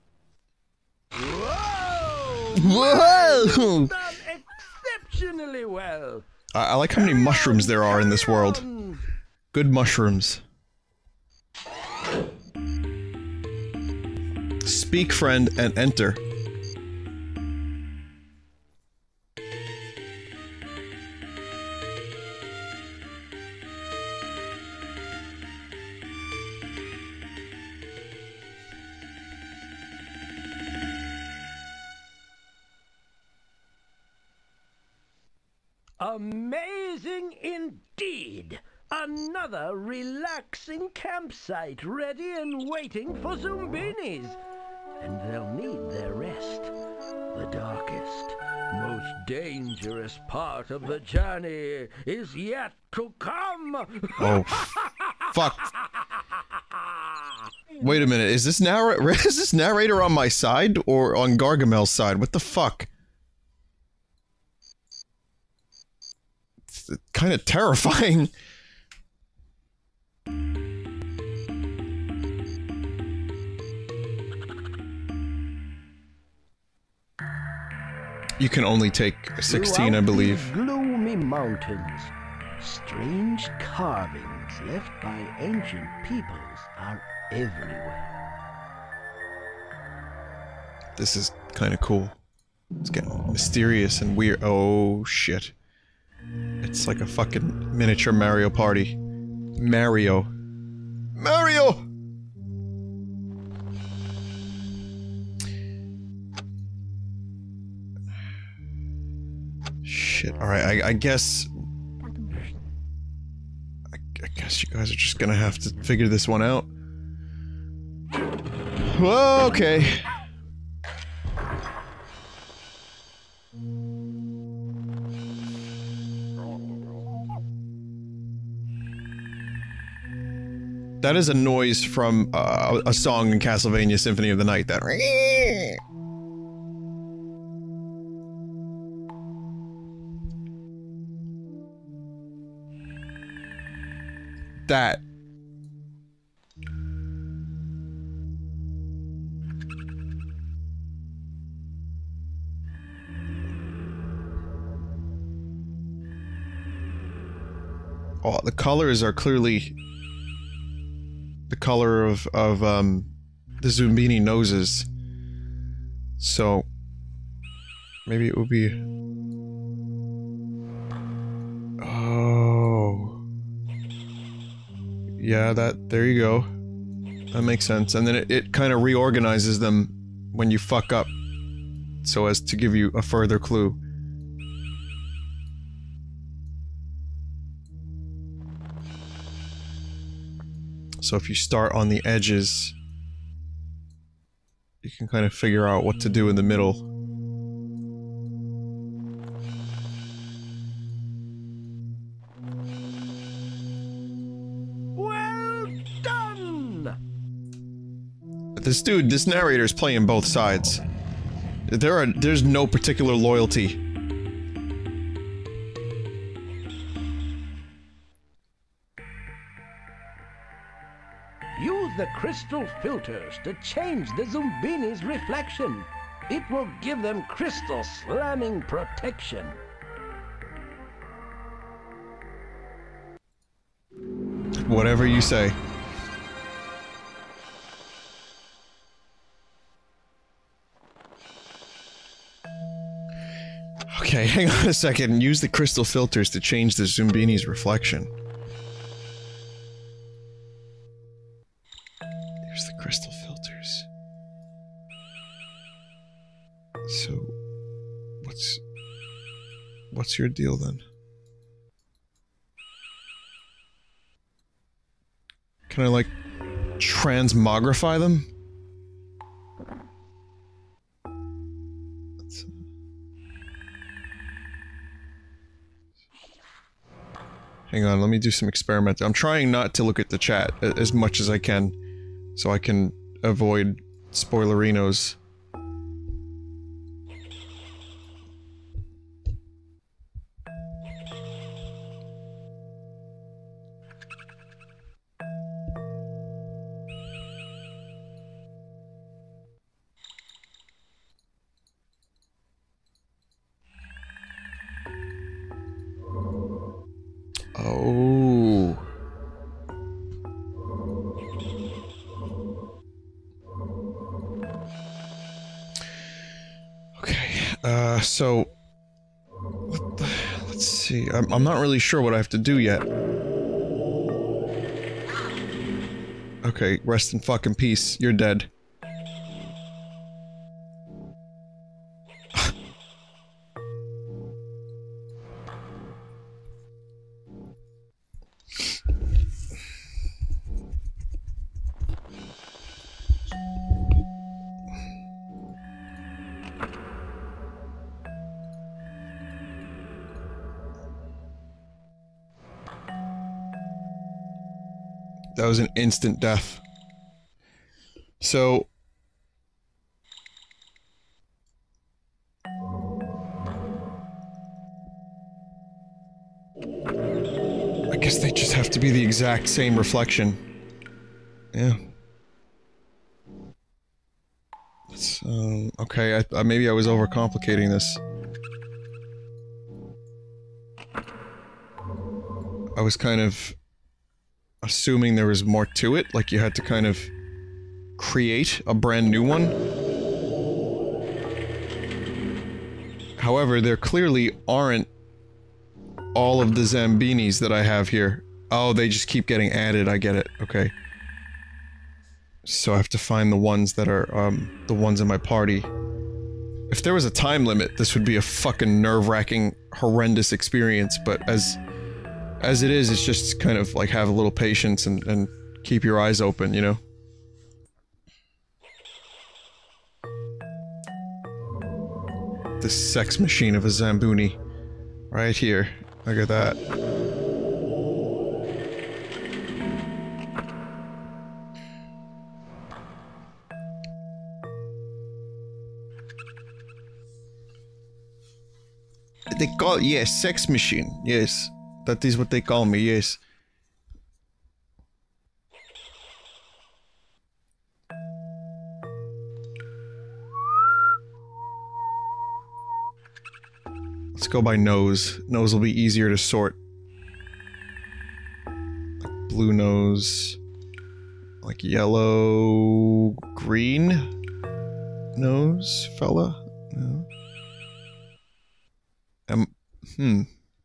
Whoa! Whoa! Done exceptionally well. I, I like how many mushrooms there are in this world. Good mushrooms. Speak, friend, and enter. Amazing indeed! Another relaxing campsite ready and waiting for Zoombinis. And they'll need their rest. The darkest, most dangerous part of the journey is yet to come! Oh, fuck. Wait a minute, is this narr- is this narrator on my side or on Gargamel's side? What the fuck? It's kind of terrifying. You can only take sixteen, I believe. Throughout these gloomy mountains, strange carvings left by ancient peoples are everywhere. This is kind of cool. It's getting mysterious and weird. Oh, shit. It's like a fucking miniature Mario Party. Mario. Mario! Shit. Alright, I, I guess... I, I guess you guys are just gonna have to figure this one out. Whoa, okay. That is a noise from uh, a song in Castlevania Symphony of the Night. That. That. Oh, the colors are clearly the color of, of, um, the Zumbini noses. So, maybe it would be... Oh... Yeah, that, there you go. That makes sense. And then it, it kind of reorganizes them when you fuck up, so as to give you a further clue. So if you start on the edges, you can kind of figure out what to do in the middle. Well done! This dude, this narrator's playing both sides. There are, there's no particular loyalty. Use the crystal filters to change the Zumbini's reflection. It will give them crystal slamming protection. Whatever you say. Okay, hang on a second. Use the crystal filters to change the Zumbini's reflection. Use the crystal filters. So, what's... what's your deal then? Can I, like, transmogrify them? Let's, uh... Hang on, let me do some experimenting. I'm trying not to look at the chat as much as I can, so I can avoid spoilerinos. Oh. Okay, uh, so... What the, let's see, I'm, I'm not really sure what I have to do yet. Okay, rest in fucking peace, you're dead. That was an instant death. So... I guess they just have to be the exact same reflection. Yeah. That's, um, okay, I, I, maybe I was overcomplicating this. I was kind of... assuming there was more to it, like you had to kind of create a brand new one. However, there clearly aren't all of the Zambinis that I have here. Oh, they just keep getting added, I get it, okay. So I have to find the ones that are, um, the ones in my party. If there was a time limit, this would be a fucking nerve-wracking, horrendous experience, but as... As it is, it's just kind of like have a little patience and, and keep your eyes open, you know? This sex machine of a Zamboni. Right here. Look at that. They call yes, sex machine. Yes, that is what they call me. Yes. Let's go by nose. Nose will be easier to sort. Like blue nose. Like yellow... green? Nose, fella? No. Um, hmm.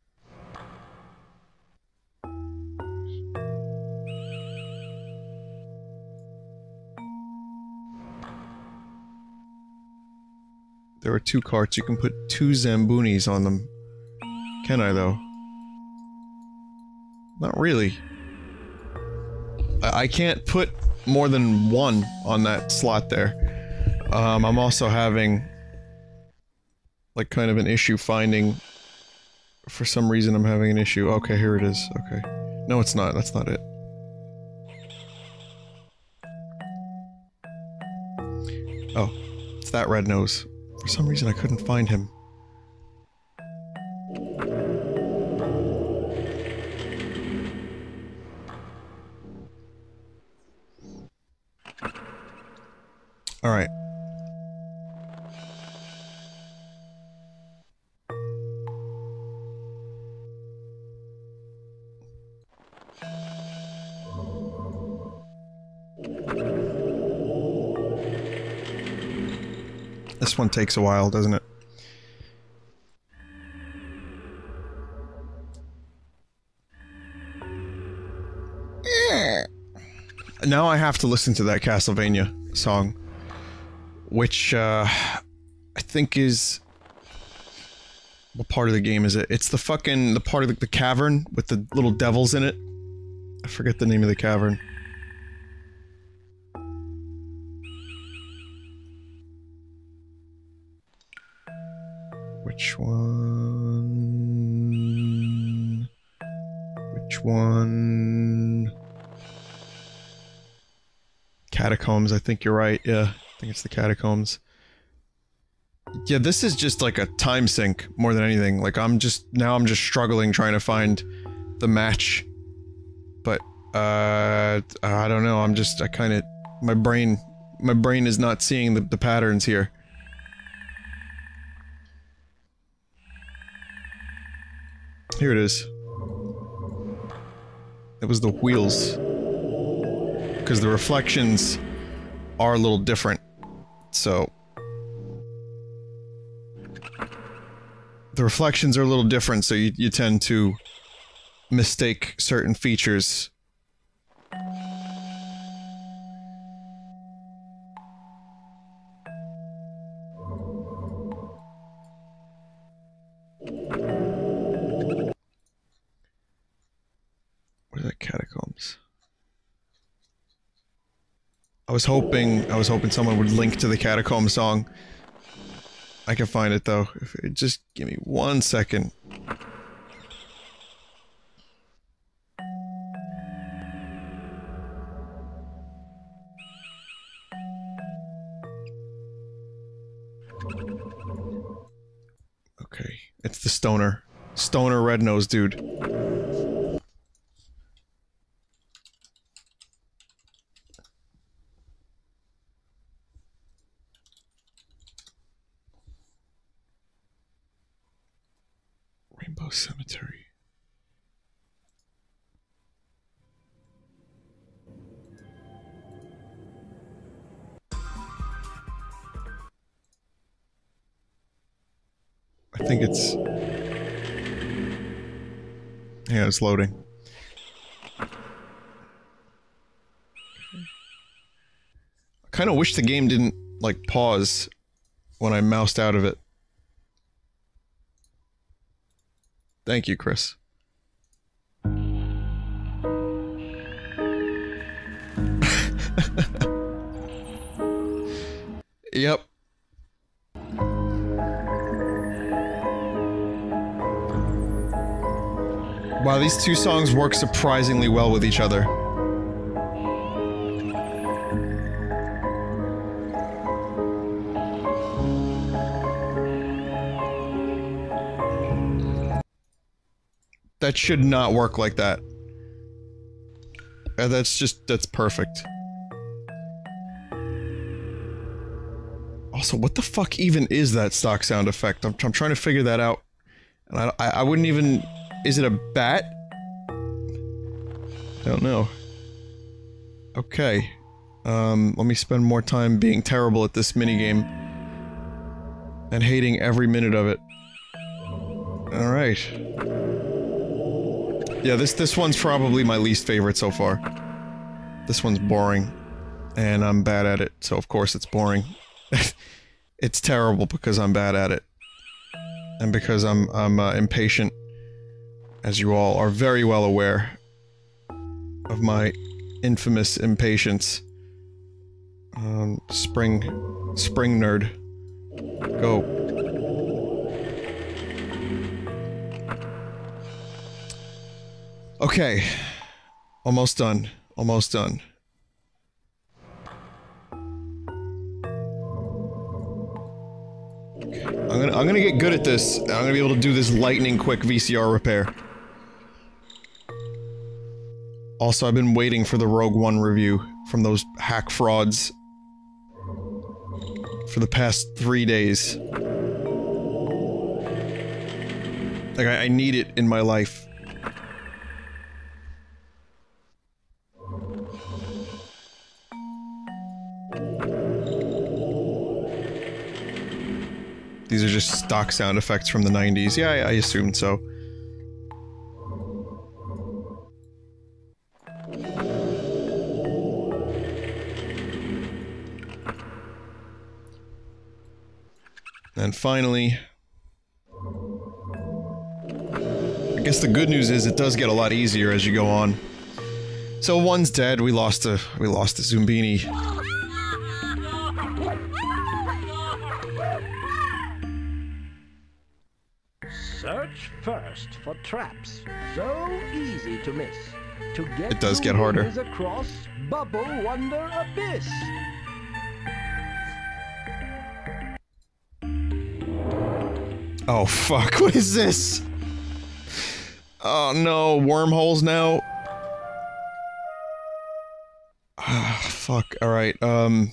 There are two carts. You can put two Zamboonies on them. Can I, though? Not really. I, I can't put more than one on that slot there. Um, I'm also having... like, kind of an issue finding... For some reason I'm having an issue. Okay, here it is. Okay. No, it's not. That's not it. Oh. It's that red nose. For some reason I couldn't find him. Alright. This one takes a while, doesn't it? Now I have to listen to that Castlevania song, which uh, I think is... what part of the game is it? It's the fucking... the part of the, the cavern with the little devils in it. I forget the name of the cavern. Which one? Which one? Catacombs, I think you're right, yeah. I think it's the catacombs. Yeah, this is just like a time sink, more than anything. Like, I'm just- now I'm just struggling trying to find the match. But, uh... I don't know, I'm just- I kinda... my brain- my brain is not seeing the, the patterns here. Here it is. It was the wheels. Because the reflections are a little different. So... the reflections are a little different, so you, you tend to mistake certain features. Where's that catacombs? I was hoping, I was hoping someone would link to the catacomb song. I can find it though. If it, just give me one second. Okay, it's the stoner. Stoner red nose dude. Rainbow Cemetery. I think it's... yeah, it's loading. I kinda wish the game didn't, like, pause when I moused out of it. Thank you, Chris. Yep. Wow, these two songs work surprisingly well with each other. That should not work like that. Uh, that's just, that's perfect. Also, what the fuck even is that stock sound effect? I'm, I'm trying to figure that out. And I, I, I wouldn't even... Is it a bat? Don't know. Okay. Um, let me spend more time being terrible at this minigame. And hating every minute of it. Alright. Yeah, this, this one's probably my least favorite so far. This one's boring. And I'm bad at it, so of course it's boring. It's terrible because I'm bad at it. And because I'm, I'm uh, impatient. As you all are very well aware of my infamous impatience. Um, spring... Spring nerd. Go. Okay. Almost done. Almost done. I'm gonna- I'm gonna get good at this. I'm gonna be able to do this lightning quick V C R repair. Also, I've been waiting for the Rogue One review from those hack frauds for the past three days. Like, I, I need it in my life. These are just stock sound effects from the nineties. Yeah, I, I assumed so. And finally... I guess the good news is it does get a lot easier as you go on. So one's dead, we lost a- we lost a Zumbini. Search first for traps. So easy to miss. To get It does your get harder. wings across Bubble Wonder Abyss. Oh fuck, what is this? Oh no, wormholes now? Ah, fuck, alright, um...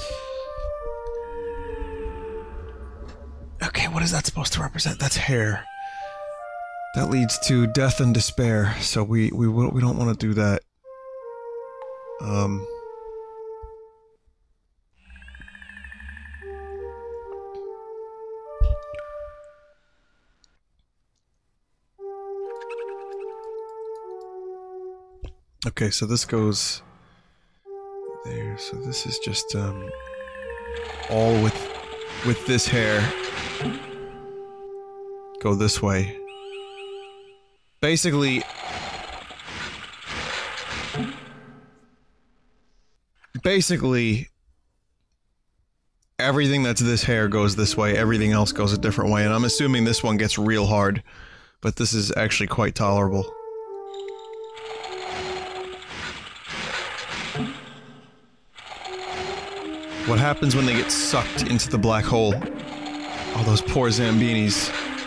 Okay, what is that supposed to represent? That's hair. That leads to death and despair, so we, we, we don't want to do that. Um... Okay, so this goes there, so this is just, um, all with, with this hair. Go this way. Basically... Basically... Everything that's this hair goes this way, everything else goes a different way, and I'm assuming this one gets real hard. But this is actually quite tolerable. What happens when they get sucked into the black hole? Oh, those poor Zambinis.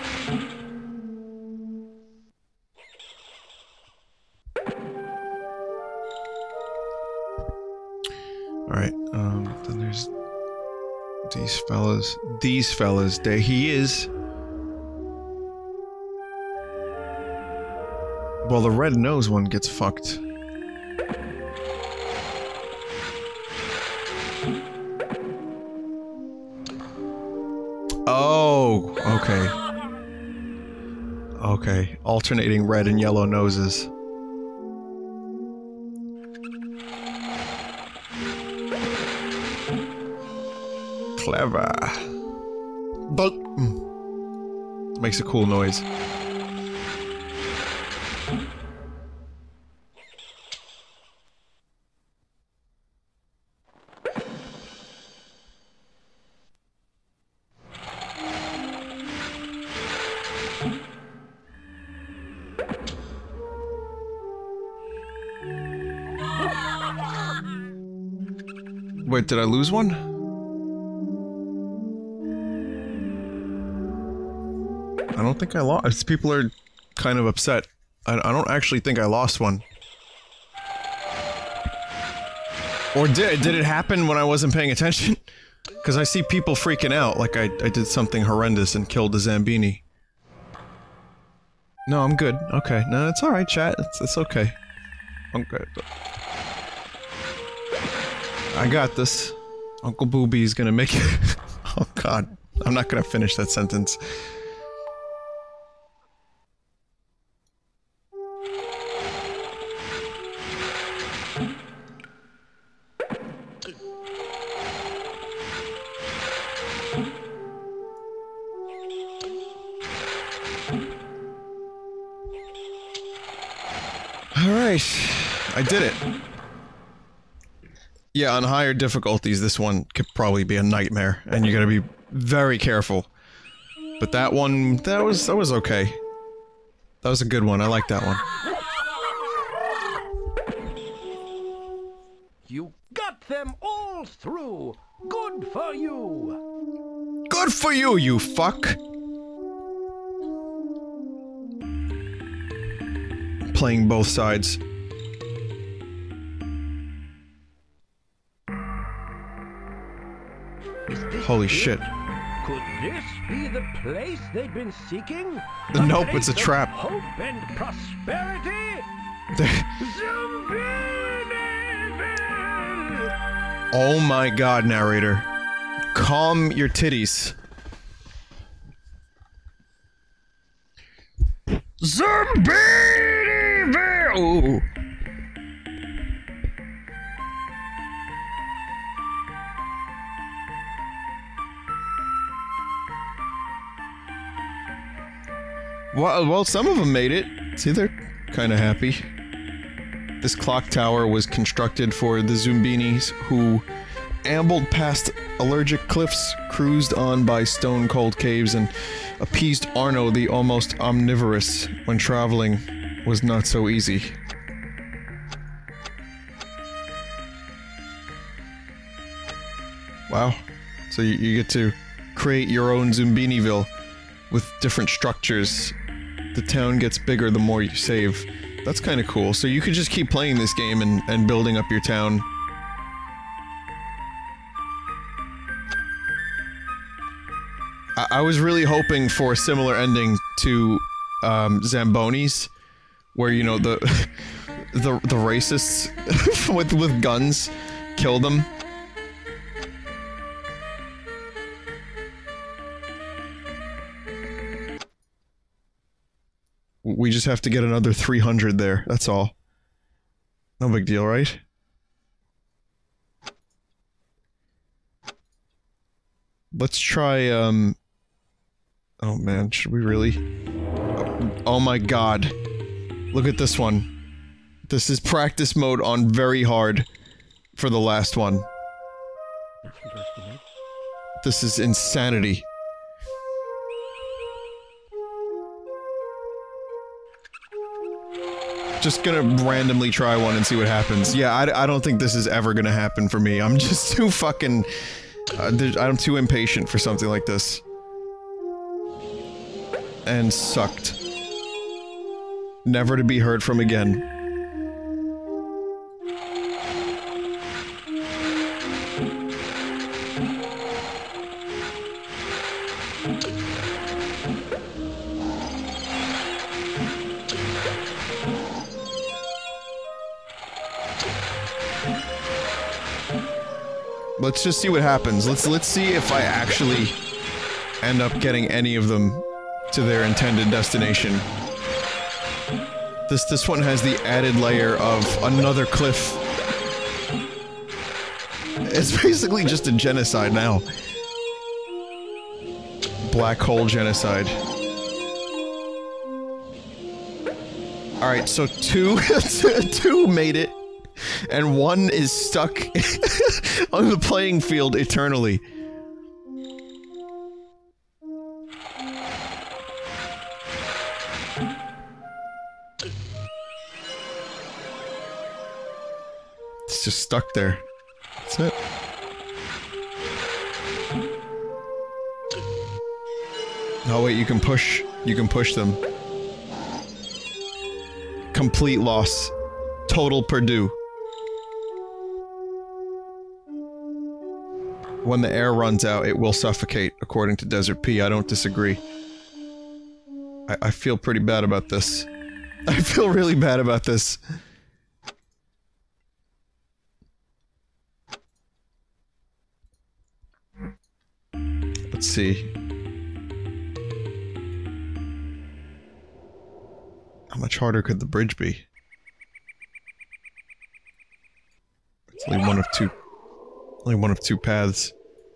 Alright, um, then there's... these fellas. These fellas. There he is. Well, the red nose one gets fucked. Oh, okay. Okay, alternating red and yellow noses. Clever. But mm. Makes a cool noise. Wait, did I lose one? I don't think I lost. People are kind of upset I, I don't actually think I lost one. Or did, did it happen when I wasn't paying attention? Because I see people freaking out like I, I did something horrendous and killed a Zambini. No, I'm good. Okay. No, it's alright, chat. It's, it's okay. I'm good. I got this. Uncle Booby's gonna make it. Oh god. I'm not gonna finish that sentence. Alright. I did it. Yeah, on higher difficulties, this one could probably be a nightmare, and you gotta be very careful. But that one, that was, that was okay. That was a good one, I like that one. You got them all through! Good for you! Good for you, you fuck! Playing both sides. Holy shit. Could this be the place they've been seeking? Nope, place it's a of trap. Hope and prosperity? Oh my god, narrator. Calm your titties. Zombie! Well, well, some of them made it. See, they're kind of happy. This clock tower was constructed for the Zumbinis, who ambled past allergic cliffs, cruised on by stone-cold caves, and appeased Arno the almost omnivorous when traveling was not so easy. Wow. So you, you get to create your own Zumbiniville with different structures. The town gets bigger the more you save. That's kind of cool. So you could just keep playing this game and, and building up your town. I, I was really hoping for a similar ending to um, Zamboni's, where, you know, the the the racists with with guns kill them. We just have to get another three hundred there, that's all. No big deal, right? Let's try, um... oh man, should we really? Oh, oh my god. Look at this one. This is practice mode on very hard for the last one. This is insanity. Just gonna randomly try one and see what happens. Yeah, I, I don't think this is ever gonna happen for me. I'm just too fucking... Uh, I'm too impatient for something like this. And sucked. Never to be heard from again. Let's just see what happens. Let's let's see if I actually end up getting any of them to their intended destination. This this one has the added layer of another cliff. It's basically just a genocide now. Black hole genocide. Alright, so two two made it. And one is stuck on the playing field eternally. It's just stuck there. That's it. Oh wait, you can push, you can push them. complete loss. Total Purdue. When the air runs out, it will suffocate, according to Desert P. I don't disagree. I, I feel pretty bad about this. I feel really bad about this. Let's see. How much harder could the bridge be? It's only one of two. Only one of two paths.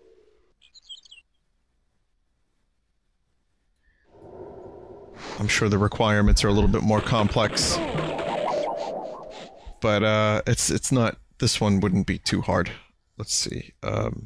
I'm sure the requirements are a little bit more complex. But, uh, it's, it's not... This one wouldn't be too hard. Let's see, um...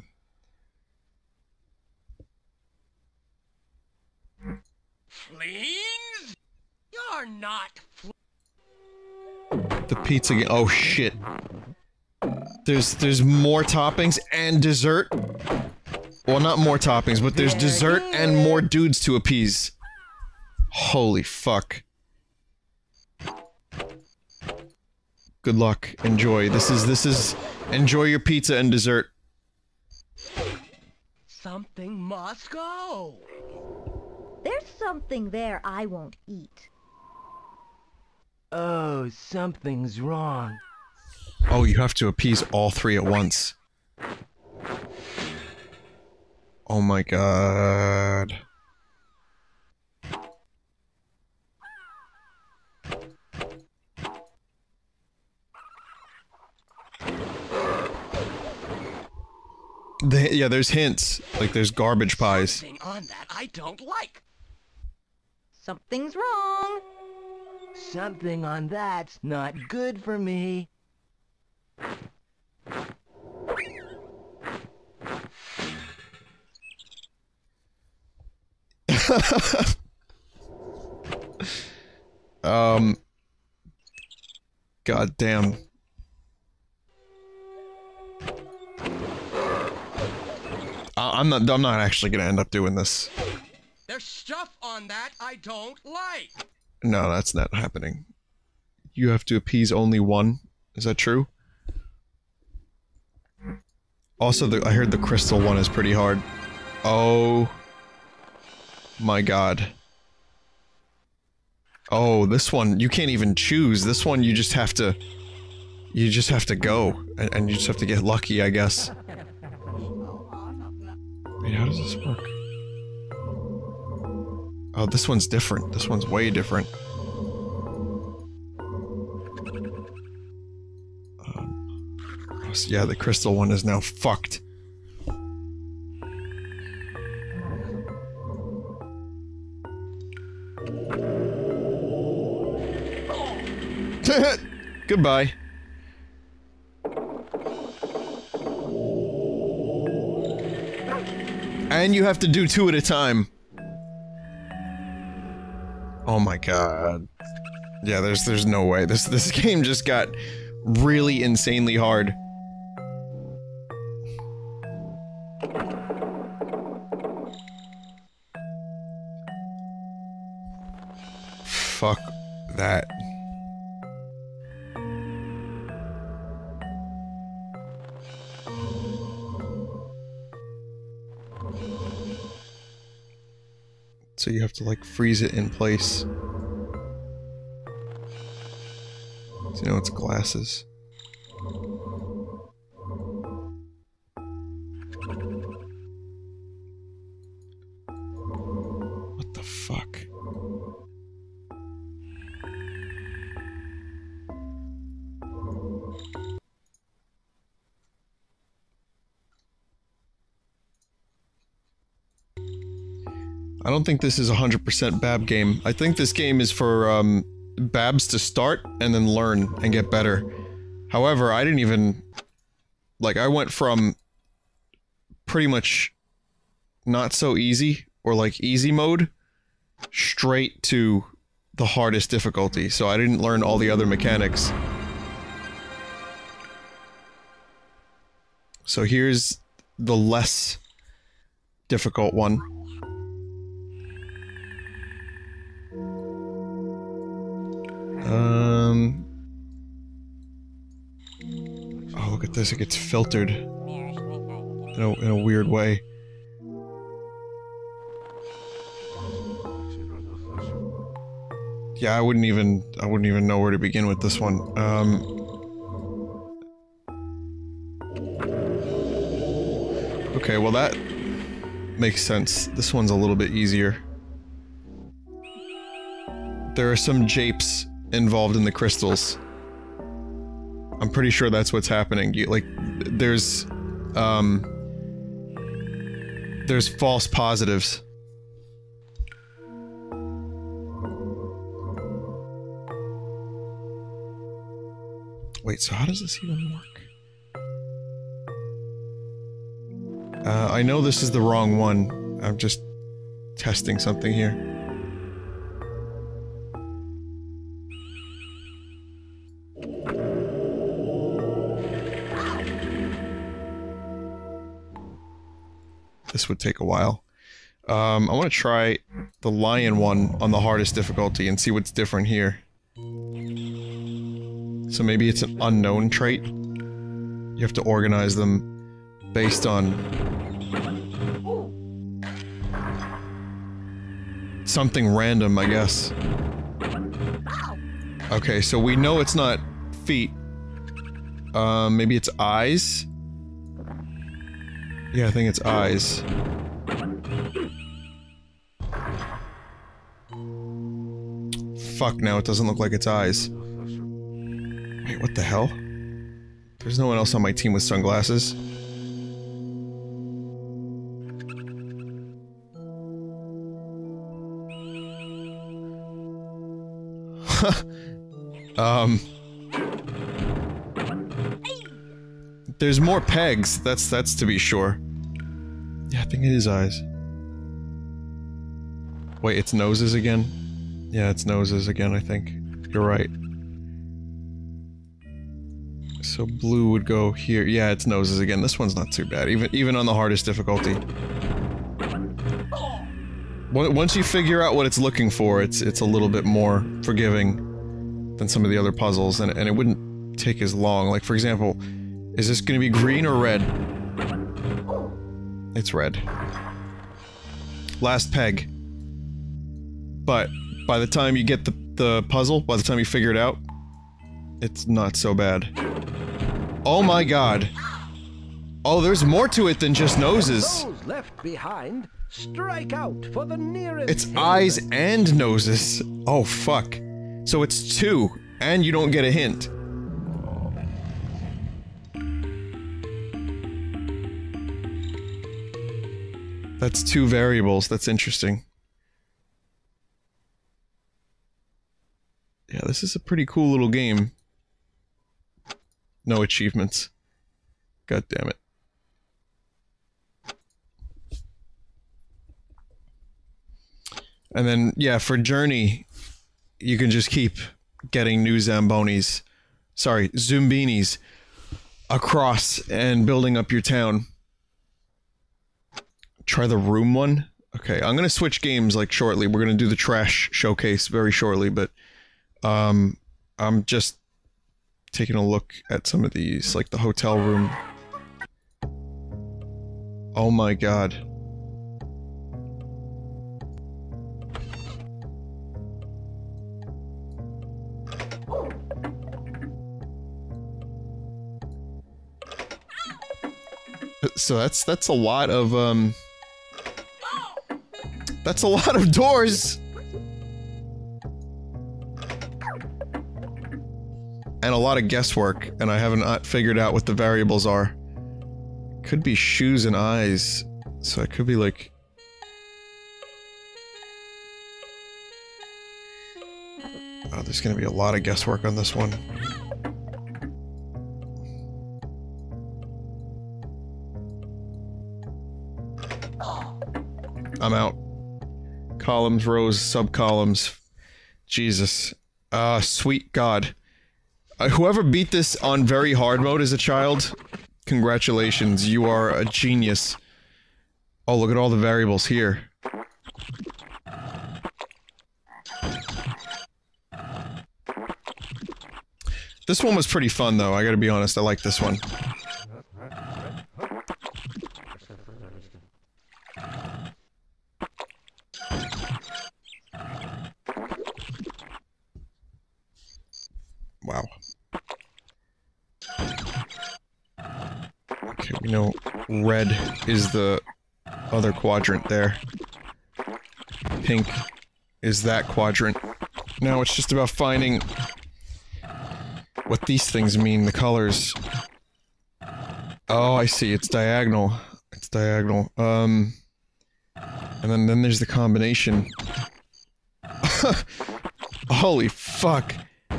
Fleens? You're not fl- the pizza game. Oh shit. There's there's more toppings and dessert. Well, not more toppings, but there's dessert and more dudes to appease. Holy fuck. Good luck. Enjoy. This is this is enjoy your pizza and dessert. Something must go. There's something there I won't eat. Oh, something's wrong. Oh, you have to appease all three at once. Oh my god. They, yeah, there's hints. Like, there's garbage pies. Something on that I don't like. Something's wrong. Something on that's not good for me. um. God damn. I I'm not. I'm not actually gonna end up doing this. There's stuff on that I don't like. No, that's not happening. You have to appease only one. Is that true? Also, the, I heard the crystal one is pretty hard. Oh my god. Oh, this one, you can't even choose. This one, you just have to... You just have to go. And, and you just have to get lucky, I guess. Wait, how does this work? Oh, this one's different. This one's way different. Um, so yeah, the crystal one is now fucked. Goodbye. And you have to do two at a time. Oh my god. Yeah, there's there's no way. This this game just got really insanely hard. Fuck that. So you have to, like, freeze it in place. So you know it's glasses. What the fuck? I don't think this is a one hundred percent Bab game. I think this game is for, um, Babs to start and then learn and get better. However, I didn't even... Like, I went from pretty much not so easy, or like easy mode, straight to the hardest difficulty, so I didn't learn all the other mechanics. So here's the less difficult one. Um... this, it gets filtered in a, in a weird way. Yeah, I wouldn't even, I wouldn't even know where to begin with this one. Um... Okay, well that makes sense. This one's a little bit easier. There are some japes involved in the crystals. I'm pretty sure that's what's happening. You, like, there's, um... there's false positives. Wait, so how does this even work? Uh, I know this is the wrong one. I'm just testing something here. This would take a while. Um, I want to try the lion one on the hardest difficulty and see what's different here. So maybe it's an unknown trait. You have to organize them based on something random, I guess. Okay, so we know it's not feet. Um, maybe it's eyes? Yeah, I think it's eyes. Fuck, now it doesn't look like it's eyes. Wait, what the hell? There's no one else on my team with sunglasses. um... There's more pegs, that's that's to be sure. Yeah, I think it is eyes. Wait, it's noses again? Yeah, it's noses again, I think. You're right. So blue would go here. Yeah, it's noses again. This one's not too bad, even even on the hardest difficulty. Once you figure out what it's looking for, it's it's a little bit more forgiving than some of the other puzzles, and, and it wouldn't take as long. Like, for example, is this gonna be green or red? It's red. Last peg. But by the time you get the, the puzzle, by the time you figure it out, it's not so bad. Oh my god. Oh, there's more to it than just noses. Those left behind, strike out for the nearest It's haven. eyes and noses. Oh fuck. So it's two, and you don't get a hint. That's two variables, that's interesting. Yeah, this is a pretty cool little game. No achievements. God damn it. And then, yeah, for Journey, you can just keep getting new Zambonis. Sorry, Zoombinis across and building up your town. Try the room one? Okay, I'm gonna switch games, like, shortly. We're gonna do the trash showcase very shortly, but... Um, I'm just taking a look at some of these, like the hotel room. Oh my god. So that's, that's a lot of, um... That's a lot of doors! And a lot of guesswork, and I haven't not figured out what the variables are. Could be shoes and eyes, so it could be like... Oh, there's gonna be a lot of guesswork on this one. I'm out. Columns, rows, subcolumns. Jesus. Ah, uh, sweet God. Uh, whoever beat this on very hard mode as a child, congratulations, you are a genius. Oh, look at all the variables here. This one was pretty fun, though, I gotta be honest, I like this one. You know, red is the other quadrant there. Pink is that quadrant. Now it's just about finding what these things mean, the colors. Oh, I see, it's diagonal. It's diagonal. Um... And then, then there's the combination. Holy fuck.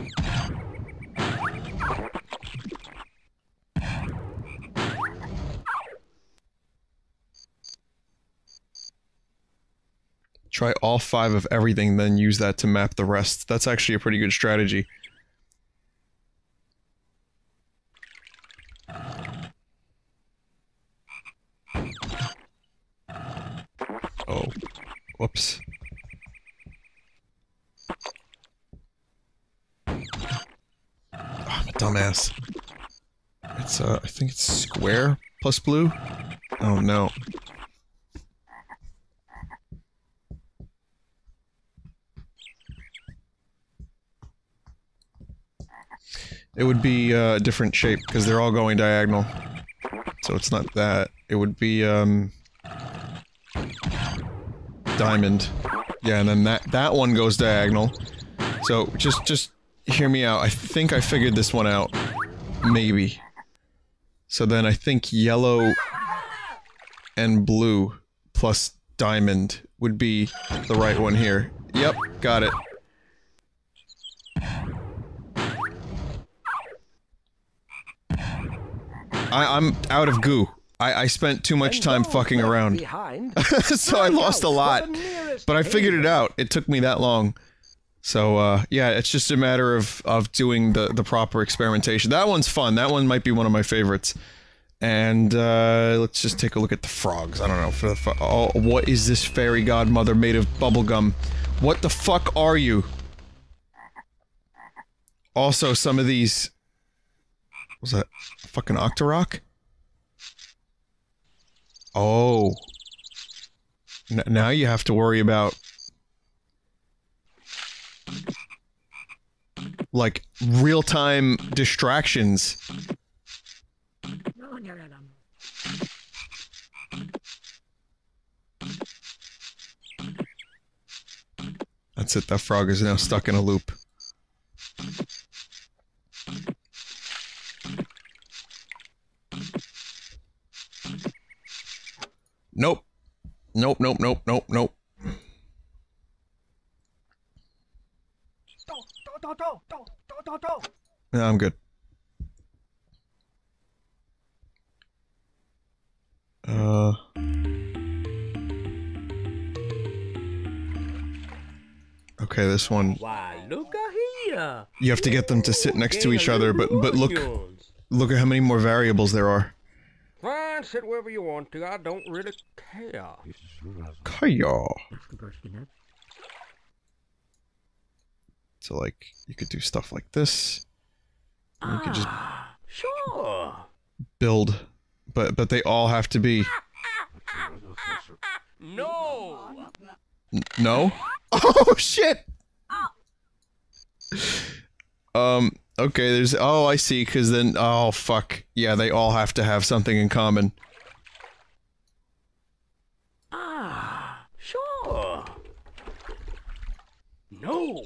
Try all five of everything, then use that to map the rest. That's actually a pretty good strategy. Oh. Whoops. Oh, I'm a dumbass. It's, uh, I think it's square plus blue? Oh no. It would be uh, a different shape, because they're all going diagonal. So it's not that. It would be, um... diamond. Yeah, and then that, that one goes diagonal. So, just, just hear me out. I think I figured this one out. Maybe. So then I think yellow and blue plus diamond would be the right one here. Yep, got it. I, I'm out of goo. I, I spent too much time fucking around. So I lost a lot. But I figured it out. It took me that long. So, uh, yeah, it's just a matter of, of doing the, the proper experimentation. That one's fun. That one might be one of my favorites. And, uh, let's just take a look at the frogs. I don't know. For the fro- oh, what is this fairy godmother made of bubblegum? What the fuck are you? Also, some of these... Was that fucking Octorok? Oh. N now you have to worry about... like, real-time distractions. That's it, that frog is now stuck in a loop. Nope. Nope, nope, nope, nope, nope. No, I'm good. Uh... Okay, this one... Why, look here. You have to get them to sit next to each other, but but look... Look at how many more variables there are. Fine, sit wherever you want to. I don't really care. Kaya. So, like, you could do stuff like this. And you could just Sure. build, but but they all have to be. No. N no. Oh shit. Um. Okay. There's. Oh, I see. Because then. Oh fuck. Yeah. They all have to have something in common. Ah, sure. No.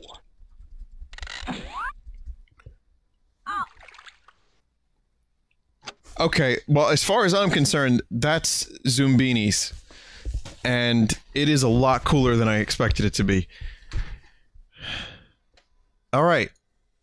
Okay, well, as far as I'm concerned, that's Zoombinis. And it is a lot cooler than I expected it to be. Alright.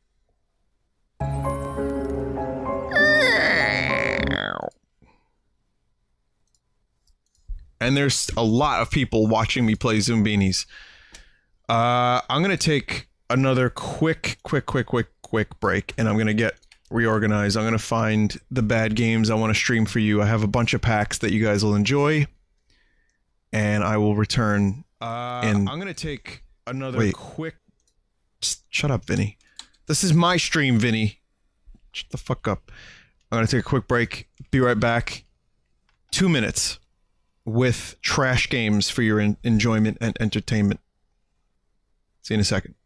And there's a lot of people watching me play Zoombinis. Uh, I'm gonna take another quick, quick, quick, quick, quick break, and I'm gonna get reorganized. I'm gonna find the bad games I want to stream for you. I have a bunch of packs that you guys will enjoy, and I will return. Uh, in... I'm gonna take another Wait. quick. Just shut up, Vinny. This is my stream, Vinny. Shut the fuck up. I'm gonna take a quick break. Be right back. Two minutes with trash games for your en enjoyment and entertainment. See you in a second.